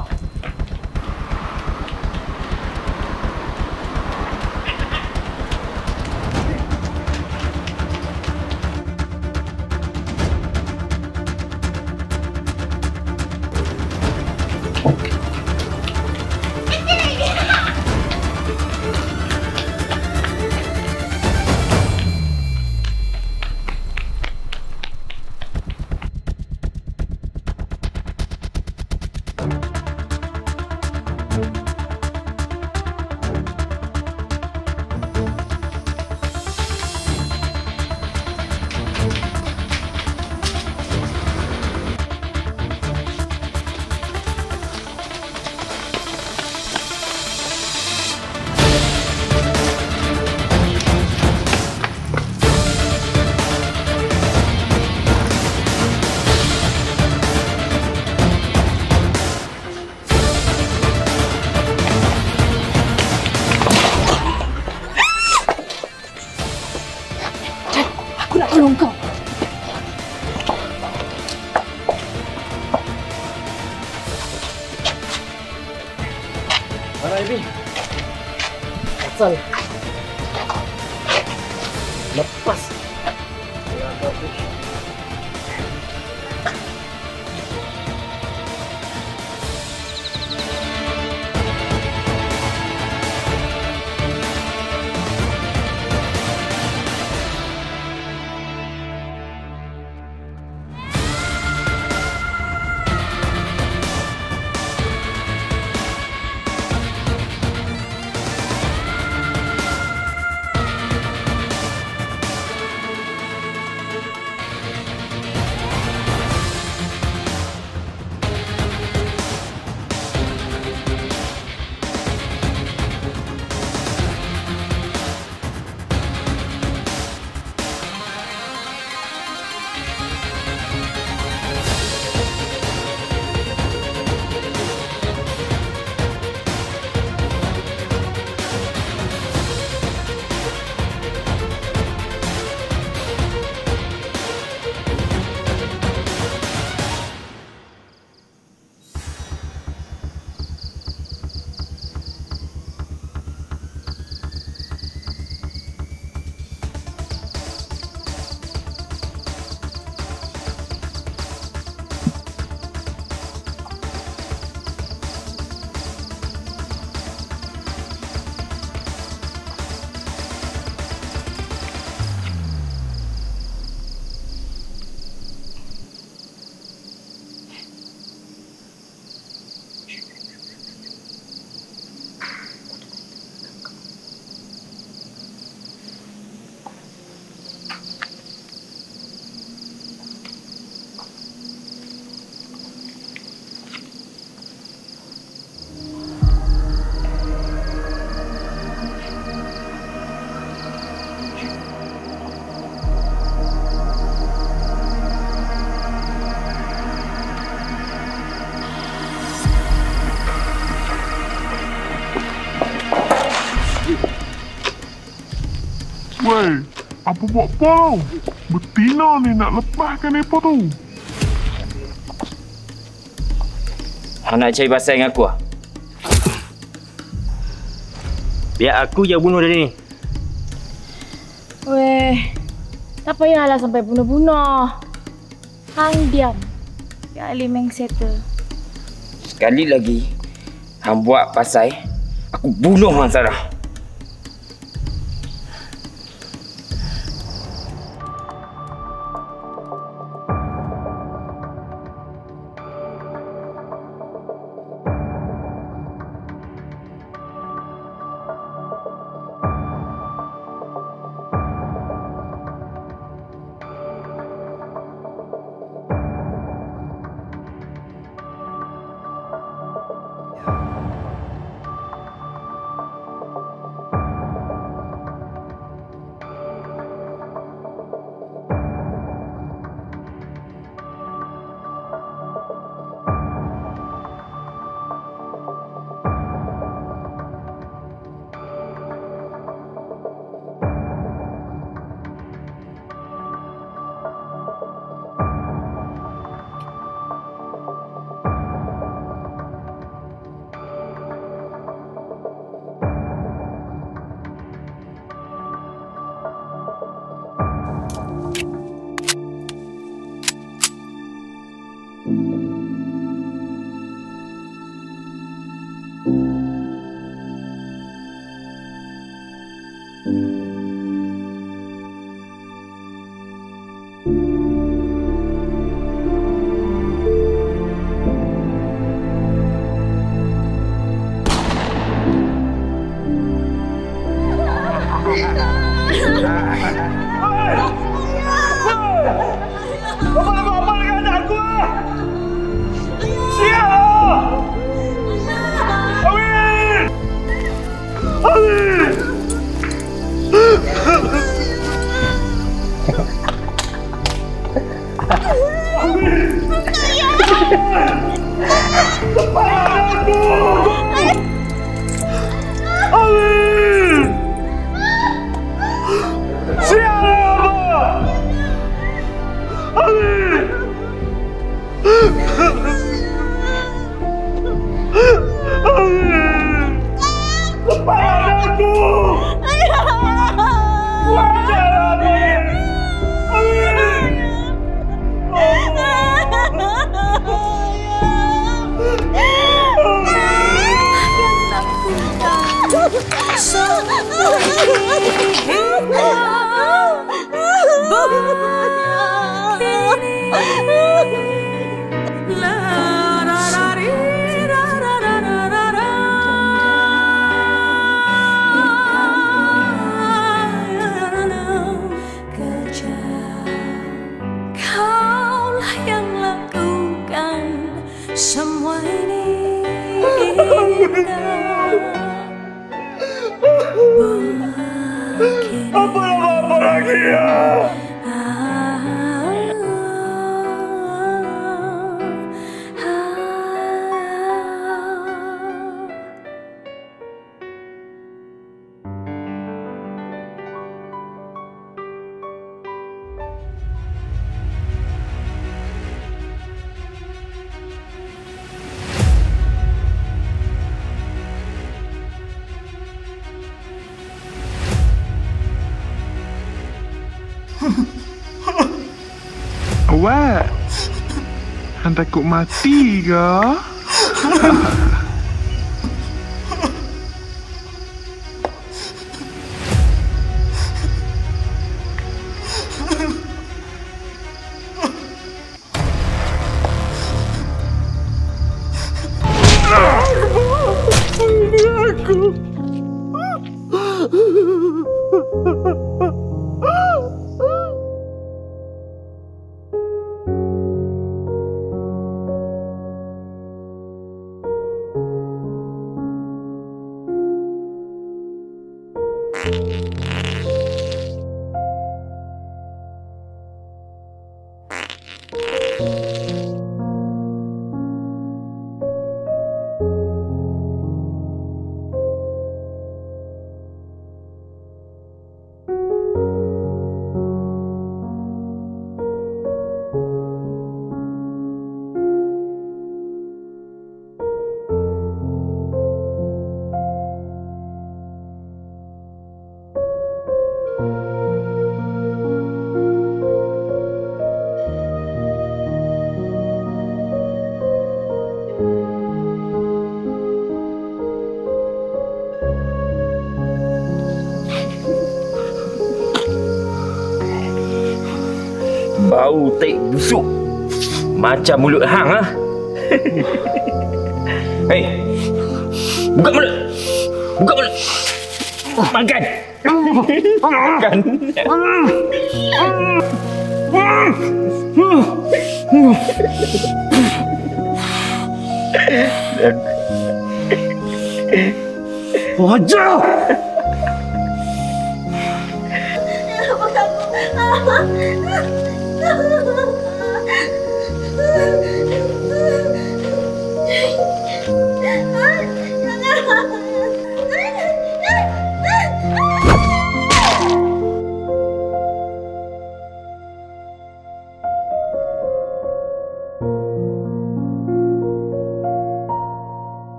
Tolong kau. Mana Ibi? Asal. Lepas. Ya, bagus. Weh, apa buat kau? Betina ni nak lepaskan apa tu? Hang nak cari pasal dengan aku lah? Biar aku je bunuh dia ni. Weh, tak payahlah sampai bunuh-bunuh. Hang diam. Biar Ali main settle. Sekali lagi, hang buat pasal, aku bunuh hang Sarah. Bapak nak buat apa dengan anak aku? Sial! Awin! Awin! Lepaskan aku! Awin! Sial apa? Awin! Awin! Lepaskan aku! Wajar Awin! Awin! Kaulah yang lakukan semua ini. Apa lagi ya? Awak, hang takut mati ke? Bau tek busuk macam mulut hang ah. Hei, buka mulut. Buka mulut. Makan. Makan. Wajah.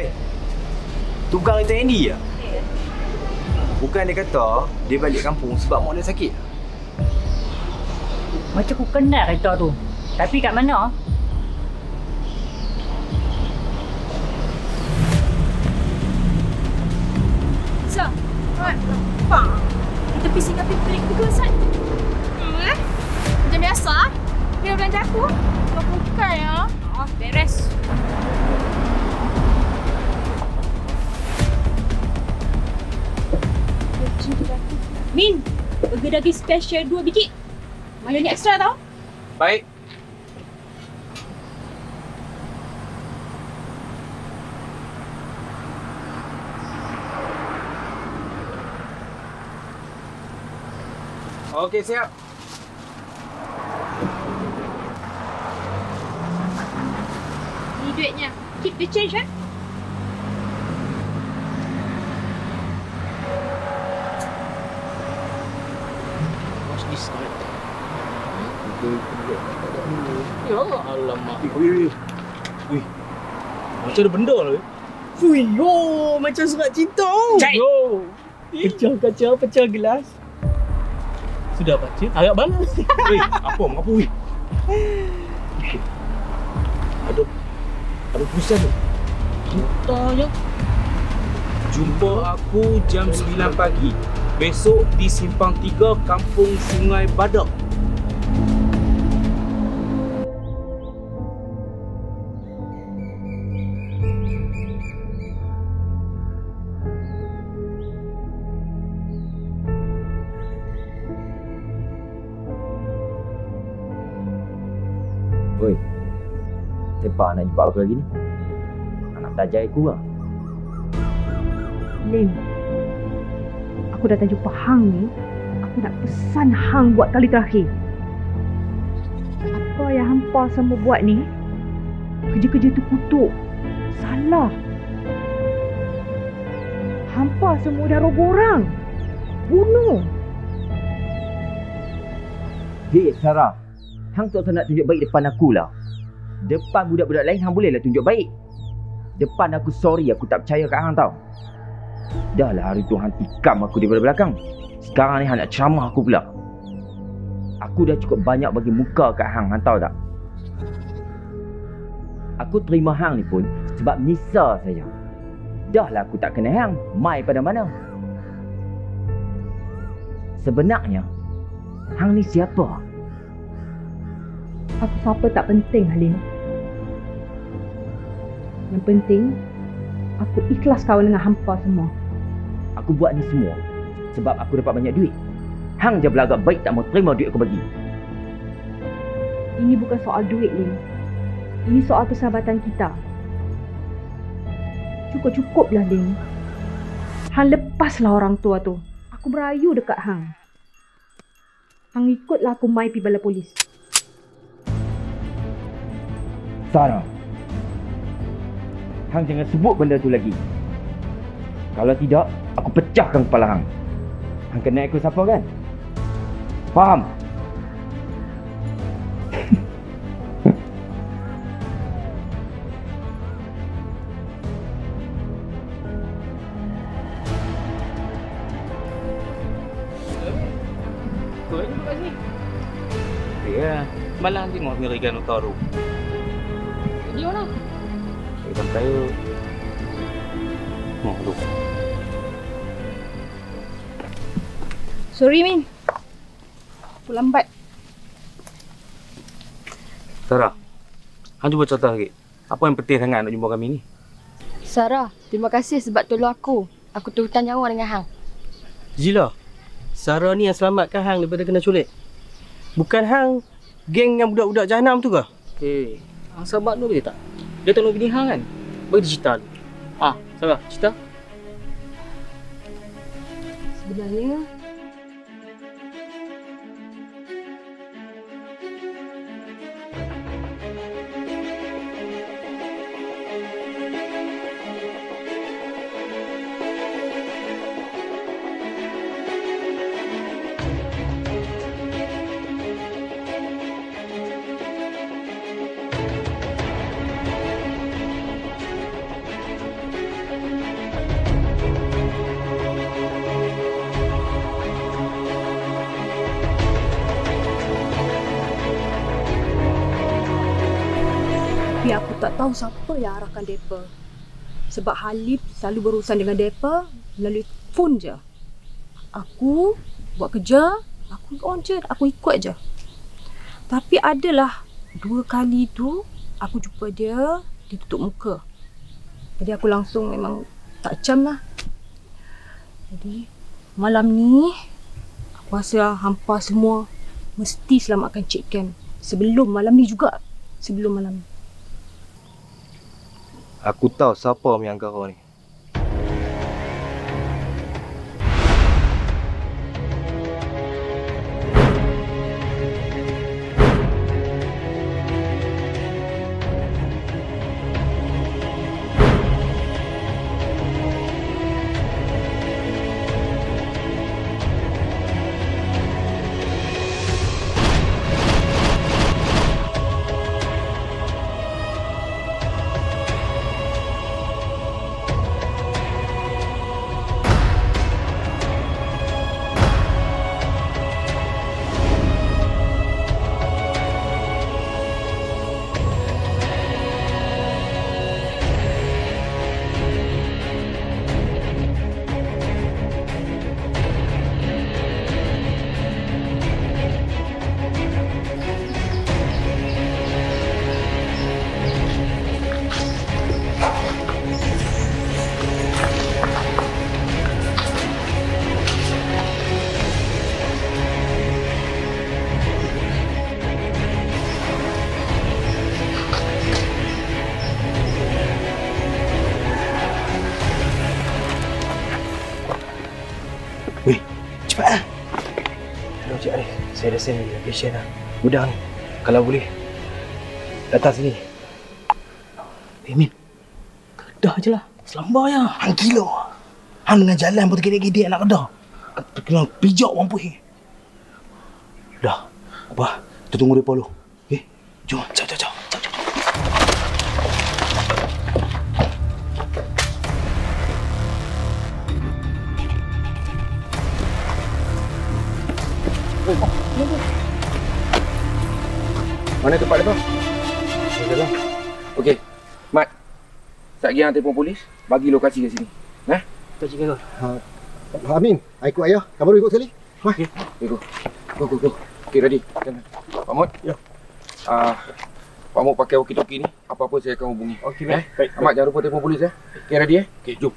Baik. Tu bukan kereta Andy ya? Bukan dia kata dia balik kampung sebab mak dia sakit. Macam aku kenal kereta tu. Tapi kat mana? Sir, nampak? Di tepi singgah pelik juga, Sat. Macam biasa. Dia belanja aku. Kau bukan ya? Oh, beres. Min, burger daging special 2 biji. Mayonya ekstra tau. Baik. Okey, siap. Ni duitnya. Keep the change, eh? What's this guy? Ya Allah, alamak. Wih. Macam ada benda lah. Fui, yo, macam surat cinta. Yo. Pecah kaca, pecah gelas. Sudah baca? Agak balas. Weh, apa weh? Ada tulisan tu. Cinta je. Jumpa aku jam 9 pagi. Besok di Simpang 3, Kampung Sungai Badak. Oi, siapa nak jumpa aku lagi ni? Anak tajai aku lah. Lim, aku datang jumpa Hang ni. Aku nak pesan Hang buat kali terakhir. Apa yang hampa semua buat ni, kerja-kerja tu kutuk. Salah. Hampa semua dah roboh orang. Bunuh. Hei, Sarah. Hang tak usah nak tunjuk baik depan aku lah. Depan budak-budak lain hang bolehlah tunjuk baik. Depan aku sorry, aku tak percaya kat hang tau. Dah lah hari tu hang tikam aku daripada belakang. Sekarang ni hang nak ceramah aku pula. Aku dah cukup banyak bagi muka kat hang tahu tak? Aku terima hang ni pun sebab Nisa saja. Dah lah aku tak kenal hang, mai pada mana? Sebenarnya hang ni siapa? Aku siapa tak penting, Halim. Yang penting, aku ikhlas kawan dengan hampa semua. Aku buat ni semua sebab aku dapat banyak duit. Hang je belagak baik tak mau terima duit aku bagi. Ini bukan soal duit, Lim. Ini soal persahabatan kita. Cukup-cukuplah, Lim. Hang lepaslah orang tua tu. Aku merayu dekat Hang. Hang ikutlah aku mai pergi bala polis. Sarah, hang jangan sebut benda tu lagi. Kalau tidak, aku pecahkan kepala hang. Hang kenal aku siapa kan? Faham? Kau ni kat sini. Ya, malah tengok American Utara. Dia mana? Kita percaya. Aduh. Sorry, Min. Aku lambat. Sarah, hang cuba contoh sikit. Apa yang penting sangat nak jumpa kami ni? Sarah, terima kasih sebab tolong aku. Aku terhutang nyawa dengan hang. Zila, Sarah ni yang selamatkan hang daripada kena culik. Bukan hang geng yang budak-budak jahanam tu ke? Okey. Hang sahabat tu boleh tak? Dia tolong bini hang kan? Bagi dia cerita dulu. Sarah, cerita. Sebenarnya tahu siapa yang arahkan mereka. Sebab Halif selalu berurusan dengan mereka melalui phone je. Aku buat kerja, aku on je, aku ikut je. Tapi adalah 2 kali tu aku jumpa dia tutup muka. Jadi aku langsung memang tak cam lah. Jadi malam ni aku rasa hampa semua mesti selamatkan Cik Ken. Sebelum malam ni juga. Sebelum malam ni. Aku tahu siapa yang kau ni. Cepat. Hello Cik Arif, saya dah send location dah. Gudang ni. Kalau boleh, datang sini. Min, kedah je lah. Selambar ya. Hang gila. Hang dengan jalan pun tergedek-gedek nak kedah. Kena pijak orang puih. Dah. Apa? Kita tunggu dia dulu. Okay? Jom. Jom. Mana tempat dia? Dalam. Okey. Mat. Sat pergi hang telefon polis, bagi lokasi kat sini. Tak cikgu. Amin, ikut ayah. Kamu ikut sekali. Okey. Go. Okey, ready. Pak Mot. Ya. Pak Mot pakai walkie-talkie ni. Apa-apa saya akan hubungi. Okey, baik. Ahmad, jangan lupa telefon polis ya. Okey, ready ya? Okey, jom.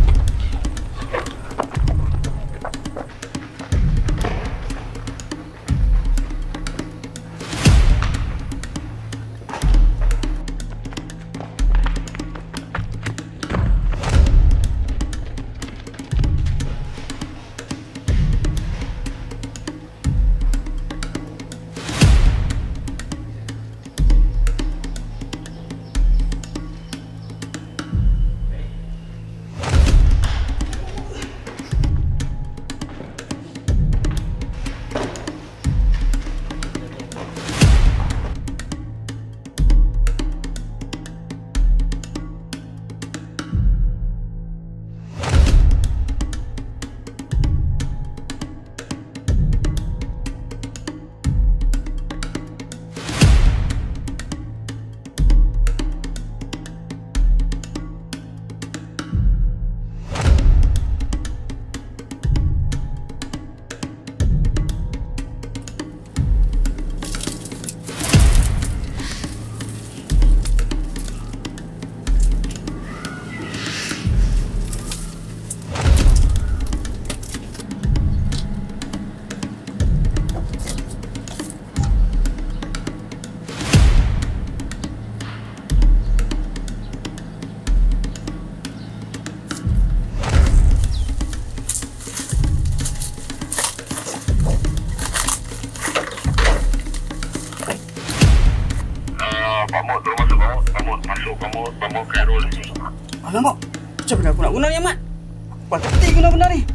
Pak Mot Khairul ni. Alamak, macam mana aku nak guna ni Ahmad? Apa ketik guna benda ni?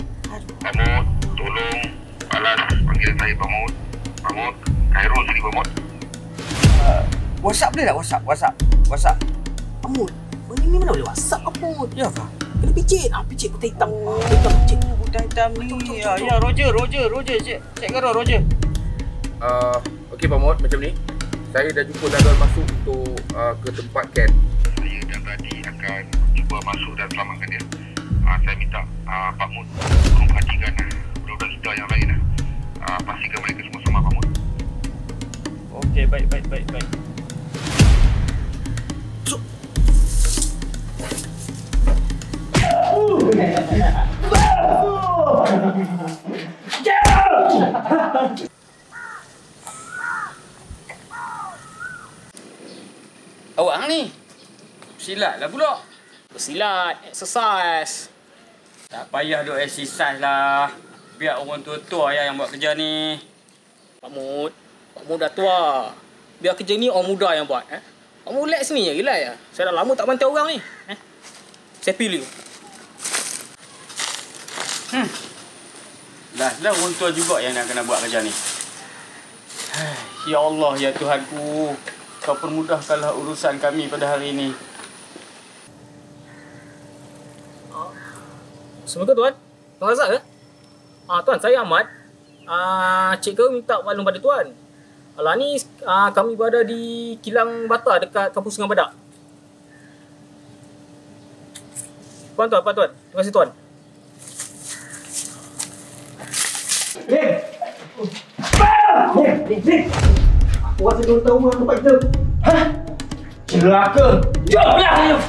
Pak Mot, tolong balas panggil saya Pak Mot. Pak Mot Khairul sini Pak Mot. WhatsApp boleh tak? WhatsApp. Amut, benda ni mana boleh WhatsApp apa? Ya kah? Kena picit. Picit putih hitam. Putih hitam ni. Ya, Roger. Cik Khairul, Roger. Okey Pak Mot, macam ni. Saya dah jumpa jadual masuk untuk ke tempat Ken. Saya dan Tadi akan cuba masuk dan selamatkan dia. Saya minta Pak Mut tolong perhatikan budak-budak kita yang lain. Pastikan mereka semua sama Pak Mut. Okey, baik. Awak ni silat lah pula. Bersilat, exercise. Tak payah duk exercise lah. Biar orang tua-tua yang buat kerja ni. Pak Mut dah tua. Biar kerja ni orang muda yang buat. Kamu relax ni je, relax je. Saya dah lama tak bantu orang ni. Saya pilih. Dah orang tua juga yang nak kena buat kerja ni. Ya Allah, ya Tuhanku. Kau permudahkanlah urusan kami pada hari ini. Assalamualaikum Tuan. Tuan Razak ke? Tuan, saya Ahmad. Cikgu minta maklum pada Tuan. Alah ni kami berada di kilang bata dekat kampung Sungai Badak. Tuan. Terima kasih Tuan. Aku rasa dia tahu orang tempat kita. Celaka. Jomlah.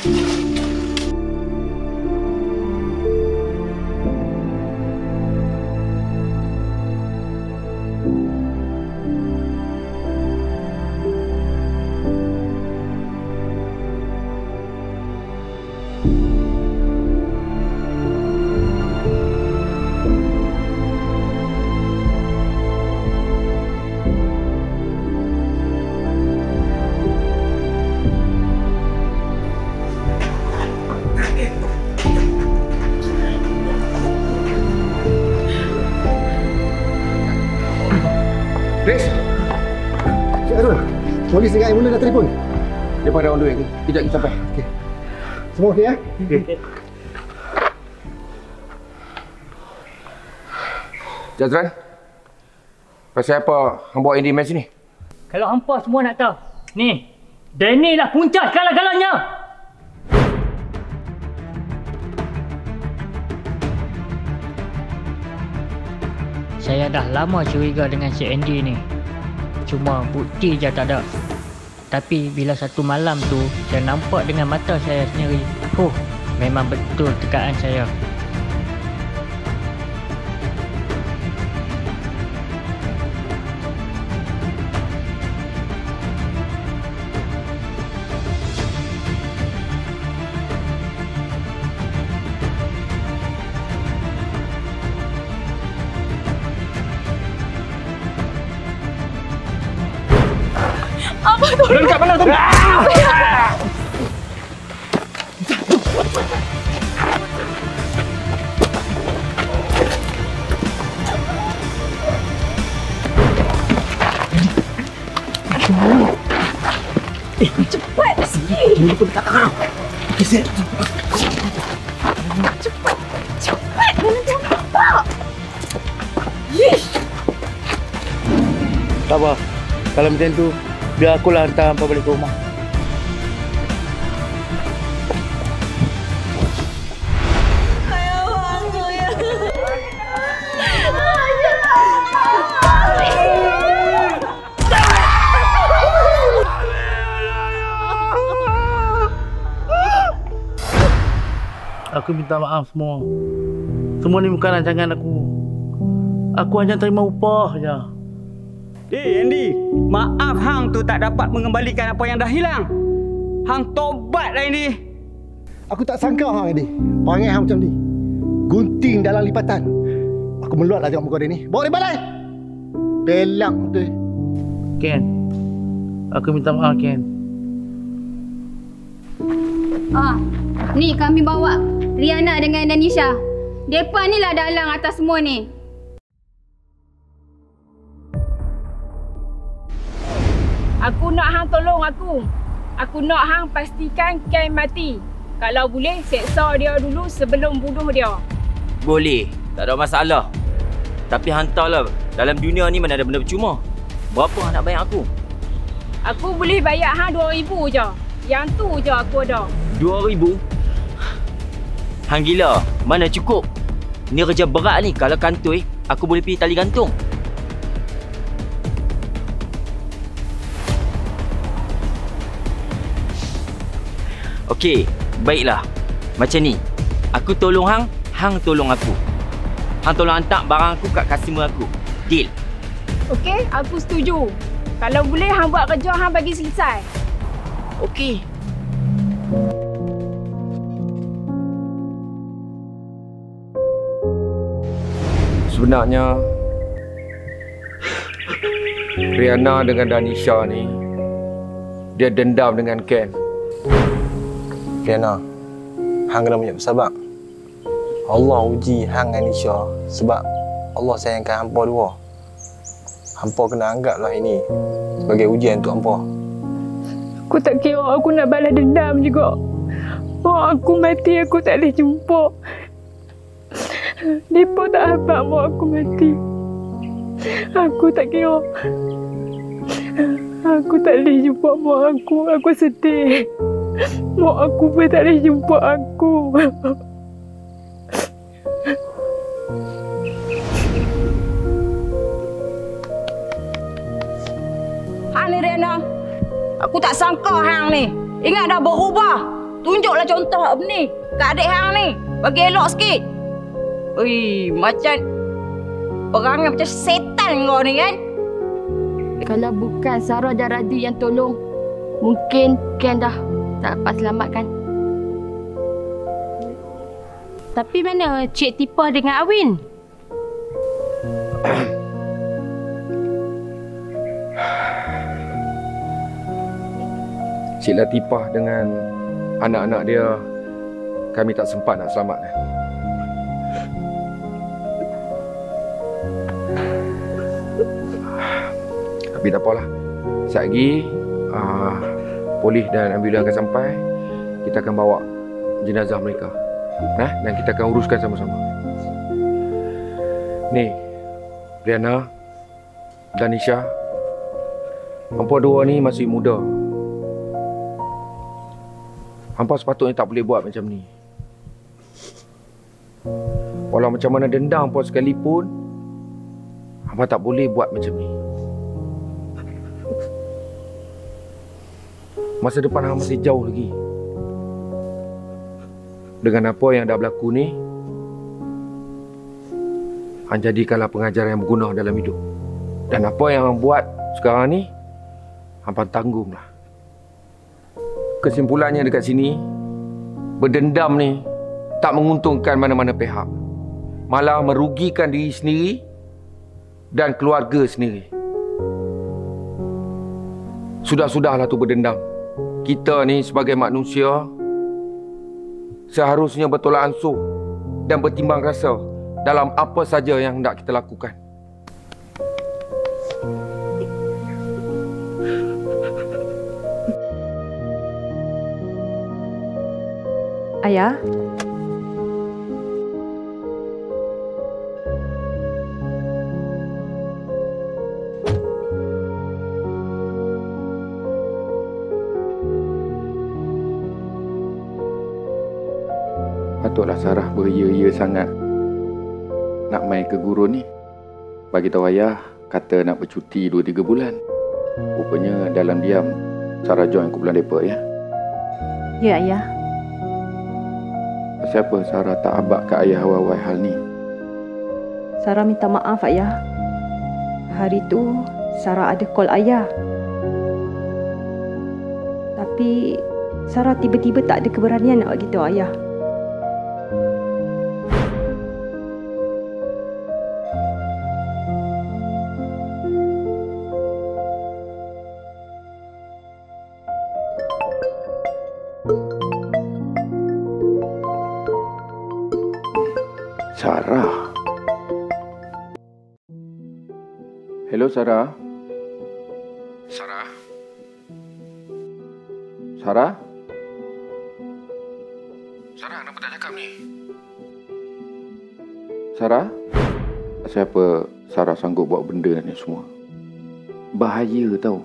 Rex! Cik Arul, polis dengan Air Mula dah telefon. Daripada on the way. Kejap kita sampai. Okey. Semua okey ya? Okey. Jazran, pasal apa hang bawa Andy match ni? Kalau hampa semua nak tahu, ni, Danny lah punca segala-galanya. Saya dah lama curiga dengan si Andy ni. Cuma bukti je tak ada. Tapi bila satu malam tu, saya nampak dengan mata saya sendiri. Memang betul tekaan saya. Apa tu? Dekat mana tu? Cepat sikit. Ini pun tak tahu. Okey, Cepat. Cepat. Mana dia nampak? Yish. Tak apa. Kalau macam tu, biar akulah hantar hampa balik ke rumah. Aku minta maaf semua. Semua ni bukan rancangan aku. Aku hanya terima upah je. Andy, maaf hang tu tak dapat mengembalikan apa yang dah hilang. Hang tobatlah Andy. Aku tak sangka hang Andy. Perangai hang macam ni. Gunting dalam lipatan. Aku meluatlah tengok muka dia ni. Bawa dia balai. Pelak tu. Ken. Aku minta maaf Ken. Ni kami bawa Riana dengan Danisha. Depa ni lah dalang atas semua ni. Aku nak hang tolong aku. Aku nak hang pastikan Ken mati. Kalau boleh, seksa dia dulu sebelum bunuh dia. Boleh, tak ada masalah. Tapi hantarlah, dalam dunia ni mana ada benda percuma. Berapa hang nak bayar aku? Aku boleh bayar hang 2,000 je. Yang tu je aku ada. 2,000? Hang gila, mana cukup? Ni kerja berat ni. Kalau kantoi, aku boleh pergi tali gantung. Okey, baiklah. Macam ni. Aku tolong hang, hang tolong aku. Hang tolong hantar barang aku kat customer aku. Deal. Okey, aku setuju. Kalau boleh hang buat kerja hang bagi selesai. Okey. Sebenarnya Riana dengan Danisha ni dia dendam dengan Ken. Riana, hang kena banyak bersabar. Allah uji hang dengan Nisha sebab Allah sayangkan hampa dua. Hampa kena anggaplah ini sebagai ujian untuk hampa. Aku tak kira aku nak balas dendam juga. Mak aku mati aku tak boleh jumpa. Mereka tak habaq mak aku mati. Aku tak kira. Aku tak boleh jumpa mak aku. Aku sedih. Mak aku pun tak boleh jumpa aku. Hang ni Riana. Aku tak sangka hang ni. Ingat dah berubah. tunjuklah contoh ni kat adik hang ni. Bagi elok sikit. Ui, macam perangai macam setan kau ni kan. Kalau bukan Sarah dan Radhi yang tolong, mungkin Ken dah tak dapat selamatkan. Tapi mana Cik Tipah dengan Awin? Cik Latifah dengan anak-anak dia, kami tak sempat nak selamatkan. Tapi tak apalah. Sekejap lagi, polis dan ambulan akan sampai. Kita akan bawa jenazah mereka. Dan kita akan uruskan sama-sama. Ni, Riana dan Nisha. Hampa dua ni masih muda. Hampa sepatutnya tak boleh buat macam ni. Walau macam mana dendam hampa sekalipun, hampa tak boleh buat macam ni. Masa depan hampa masih jauh lagi. Dengan apa yang dah berlaku ni, hang jadikanlah pengajaran yang berguna dalam hidup. Dan apa yang hang buat sekarang ni, hampa tanggunglah. Kesimpulannya dekat sini, berdendam ni tak menguntungkan mana-mana pihak. Malah merugikan diri sendiri dan keluarga sendiri. Sudah-sudahlah tu berdendam. Kita ni sebagai manusia seharusnya bertolak ansur dan bertimbang rasa dalam apa saja yang hendak kita lakukan. Ayah. Patutlah Sarah beria-ia sangat nak main ke gurun ni. Bagi tahu ayah, kata nak bercuti 2-3 bulan. Rupanya dalam diam Sarah join kumpulan mereka ya. Ya, ayah. Siapa Sarah tak abak kat ayah awal-awal hal ni? Sarah minta maaf, ayah. Hari tu Sarah ada call ayah. Tapi Sarah tiba-tiba tak ada keberanian nak bagi tahu ayah. Sarah. Hello Sarah. Sarah. Sarah? Sarah, kenapa tak cakap ni? Sarah? Siapa Sarah sanggup buat benda ni semua? Bahaya tau.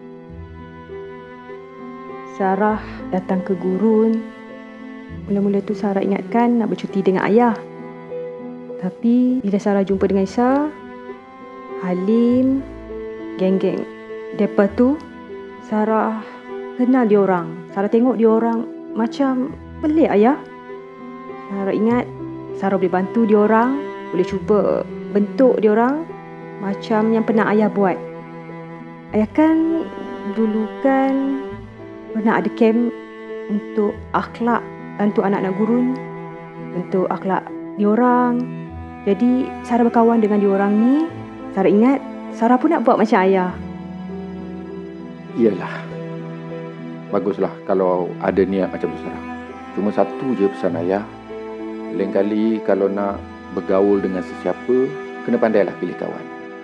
Sarah datang ke gurun. Mula-mula tu Sarah ingatkan nak bercuti dengan ayah. Tapi bila Sarah jumpa dengan Isa, Halim, geng-geng depa tu, Sarah kenal dia orang. Sarah tengok dia orang macam pelik, ayah. Sarah ingat Sarah boleh bantu dia orang, boleh cuba bentuk dia orang macam yang pernah ayah buat. Ayah kan dulu kan pernah ada camp untuk akhlak untuk anak-anak gurun, untuk akhlak dia orang. Jadi Sarah berkawan dengan dia orang ni. Sarah ingat Sarah pun nak buat macam ayah. Iyalah. Baguslah kalau ada niat macam tu Sarah. Cuma satu je pesan ayah. Lain kali kalau nak bergaul dengan sesiapa, kena pandailah pilih kawan.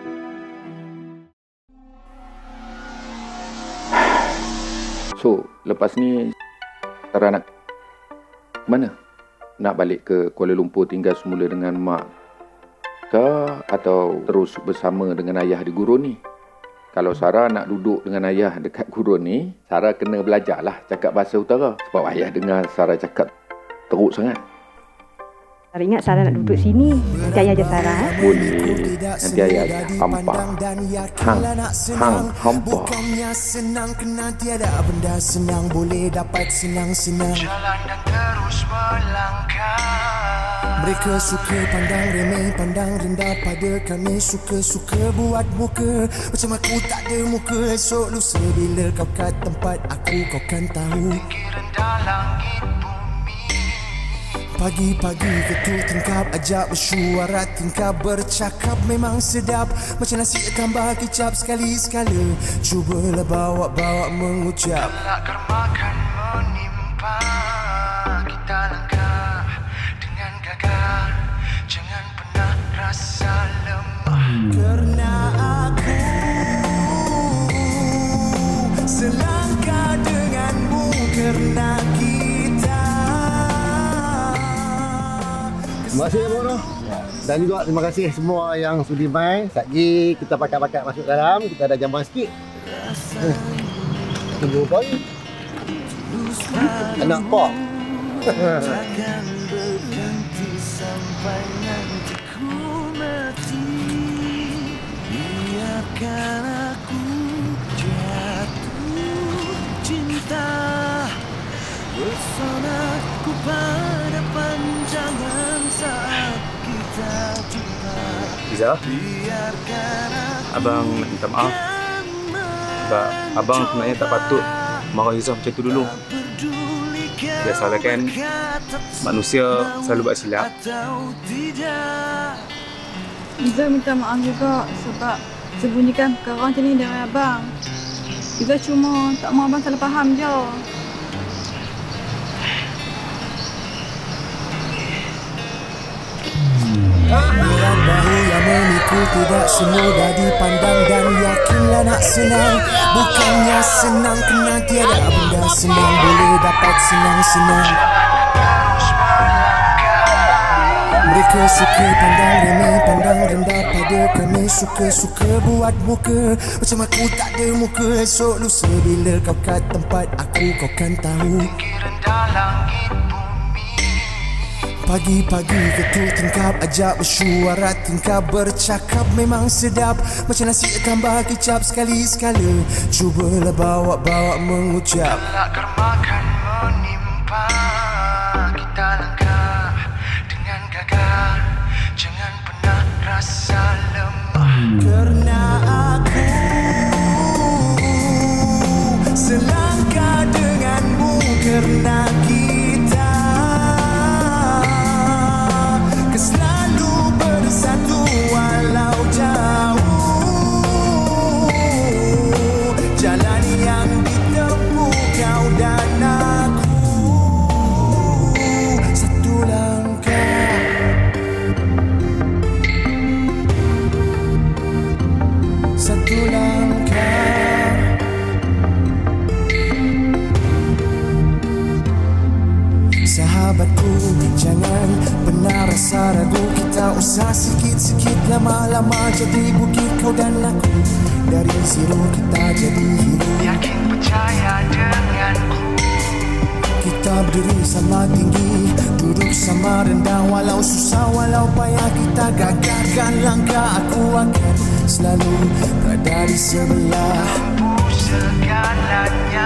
So, lepas ni Sarah nak mana? Nak balik ke Kuala Lumpur tinggal semula dengan mak ke atau terus bersama dengan ayah di gurun ni? Kalau Sarah nak duduk dengan ayah dekat gurun ni, Sarah kena belajarlah cakap bahasa utara. Sebab ayah dengar Sarah cakap teruk sangat. Sarah ingat Sarah nak duduk sini. Nanti ayah ajar Sarah. Boleh. Nanti ayah ajar hampa. Hampa. Bukannya senang kena tiada benda senang boleh dapat senang-senang. Jalan dan terus melangkah. Mereka suka pandang remeh, pandang rendah pada kami. Suka-suka buat muka macam aku tak ada muka. Esok lusa bila kau kat tempat aku, kau kan tahu. Tinggi rendah langit bumi. Pagi-pagi ketuk tingkap, ajak bersyuarat tingkap, bercakap memang sedap. Macam nasi tambah kicap sekali-sekala. Cubalah bawa-bawa mengucap. Kelak makan menimpa. Kita langkah dengan gagah. Jangan pernah rasa lemah. Kerana aku selangkah denganmu. Kerana terima kasih Bono. Dan juga terima kasih semua yang sudi main. Sekejap kita pakat-pakat masuk dalam. Kita ada jamban sikit. Tunggu boy. Anak pop. Takkan berhenti sampai nanti ku mati. Biarkan aku jatuh cinta. Besonaku pada panjangan saat kita jumpa. Iza, abang nak minta maaf sebab abang sebenarnya tak patut marah Iza macam tu dulu. Biasalah kan, manusia selalu buat silap. Iza minta maaf juga sebab sembunyikan perkara macam ni dari abang. Iza cuma tak mahu abang salah faham je. Berat bahu yang memikul tidak semudah dipandang. Dan yakinlah nak senang bukannya senang. Kena tiada benda senang boleh dapat senang-senang. Mereka suka pandang remeh, pandang rendah pada kami. Suka-suka buat muka macam aku tak ada muka. Esok lusa bila kau kat tempat aku, kau kan tahu. Tinggi rendah langit bumi. Pagi-pagi ketuk tingkap, ajak bersyuarat tingkap, bercakap memang sedap. Macam nasi tambah kicap sekali-sekala. Cubalah bawa-bawa mengucap. Kelak makan menimpa. Kita langkah dengan gagah. Jangan pernah rasa lemah. Kerana aku selangkah denganmu. Kerana kita selalu bersatu walau jauh. Jalan yang ditempuh kau dan aku. Satu langkah. Satu langkah. Sahabatku, jangan pernah rasa ragu. Kita usah sikit-sikit, lama-lama jadi bukit kau dan aku. Dari zero kita jadi hero. Yakin percaya denganku. Kita berdiri sama tinggi, duduk sama rendah. Walau susah, walau payah kita gagahkan langkah. Aku akan selalu berada di sebelah segalanya.